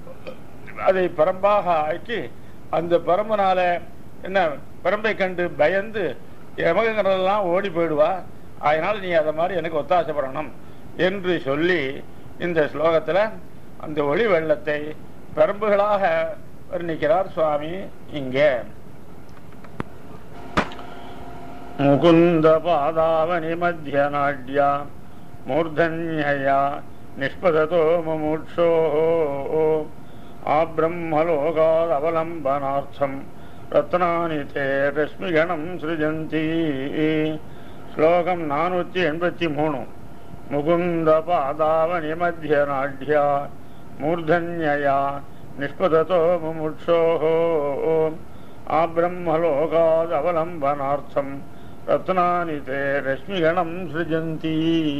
அதை பெரம்பாக ஆக்கி அந்த பெரம்புனால என்ன பெரம்பை கண்டு பயந்து யமகங்கரெல்லாம் ஓடி போயிடுவா. அதனால நீ அதை மாதிரி எனக்கு ஒத்தாசைப்படணும் என்று சொல்லி இந்த ஸ்லோகத்துல அந்த ஒளி வெள்ளத்தை பெரம்புகளாக வர்ணிக்கிறார் சுவாமி. இங்கே முகுந்த பாதாவனி மத்திய நாட்யா மூர்தன்யா நிஷ்பததோ முமுட்சோ ஆப்ரம்மலோகாத் அவலம்பனார்த்தம் ரத்னானி தே ரஷ்மிகணம் சிருஜந்தி. ஸ்லோகம் 483. முகுந்த பாதாவனி மத்திய நாட்யா மூர்தன்யா நிஷ்பததோ முமுட்சோ ஆப்ரம்மலோகாத் அவலம்பனார்த்தம் ரத்னானி தே ரஷ்மிகணம் சிருஜந்தி.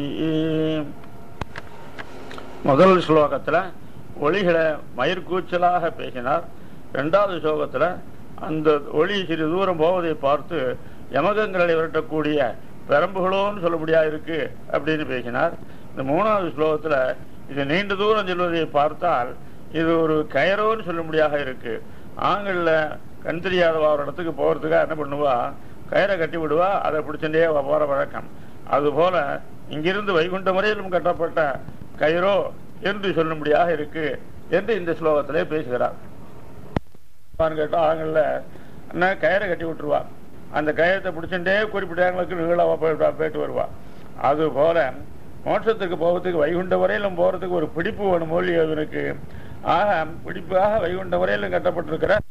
முதல் ஸ்லோகத்துல ஒளிகளை மயிர்கூச்சலாக பேசினார். 2வது ஸ்லோகத்துல அந்த ஒளி சிறு தூரம் போவதை பார்த்து யமகங்களை விரட்டக்கூடிய பெரம்புகளோன்னு சொல்லபடியா இருக்கு அப்படின்னு பேசினார். இந்த 3வது ஸ்லோகத்துல இது நீண்ட தூரம் செல்வதை பார்த்தால் இது ஒரு கயரோன்னு சொல்லும்படியாக இருக்கு. ஆண்கள்ல கண் தெரியாதவா ஒரு இடத்துக்கு போறதுக்காக என்ன பண்ணுவா, கயிறை கட்டி விடுவா, அதை பிடிச்சுட்டே போற வழக்கம். அதுபோல இங்கிருந்து வைகுண்ட முறையிலும் கட்டப்பட்ட கயிறோ என்று சொல்லும்படியாக இருக்கு என்று இந்த ஸ்லோகத்திலே பேசுகிறார். கேட்டா ஆண்கள்ல என்ன கயிறை கட்டி விட்டுருவா, அந்த கயிறத்தை பிடிச்சுட்டே குறிப்பிட்ட இடங்களுக்கு நீளமா போயிட்டு வருவா. அது போல மோட்சத்துக்கு போகிறதுக்கு வைகுண்ட வரையிலும் போறதுக்கு ஒரு பிடிப்பு வேணும் மொழி அவனுக்கு. ஆக பிடிப்பாக வைகுண்ட வரையிலும் கட்டப்பட்டிருக்கிற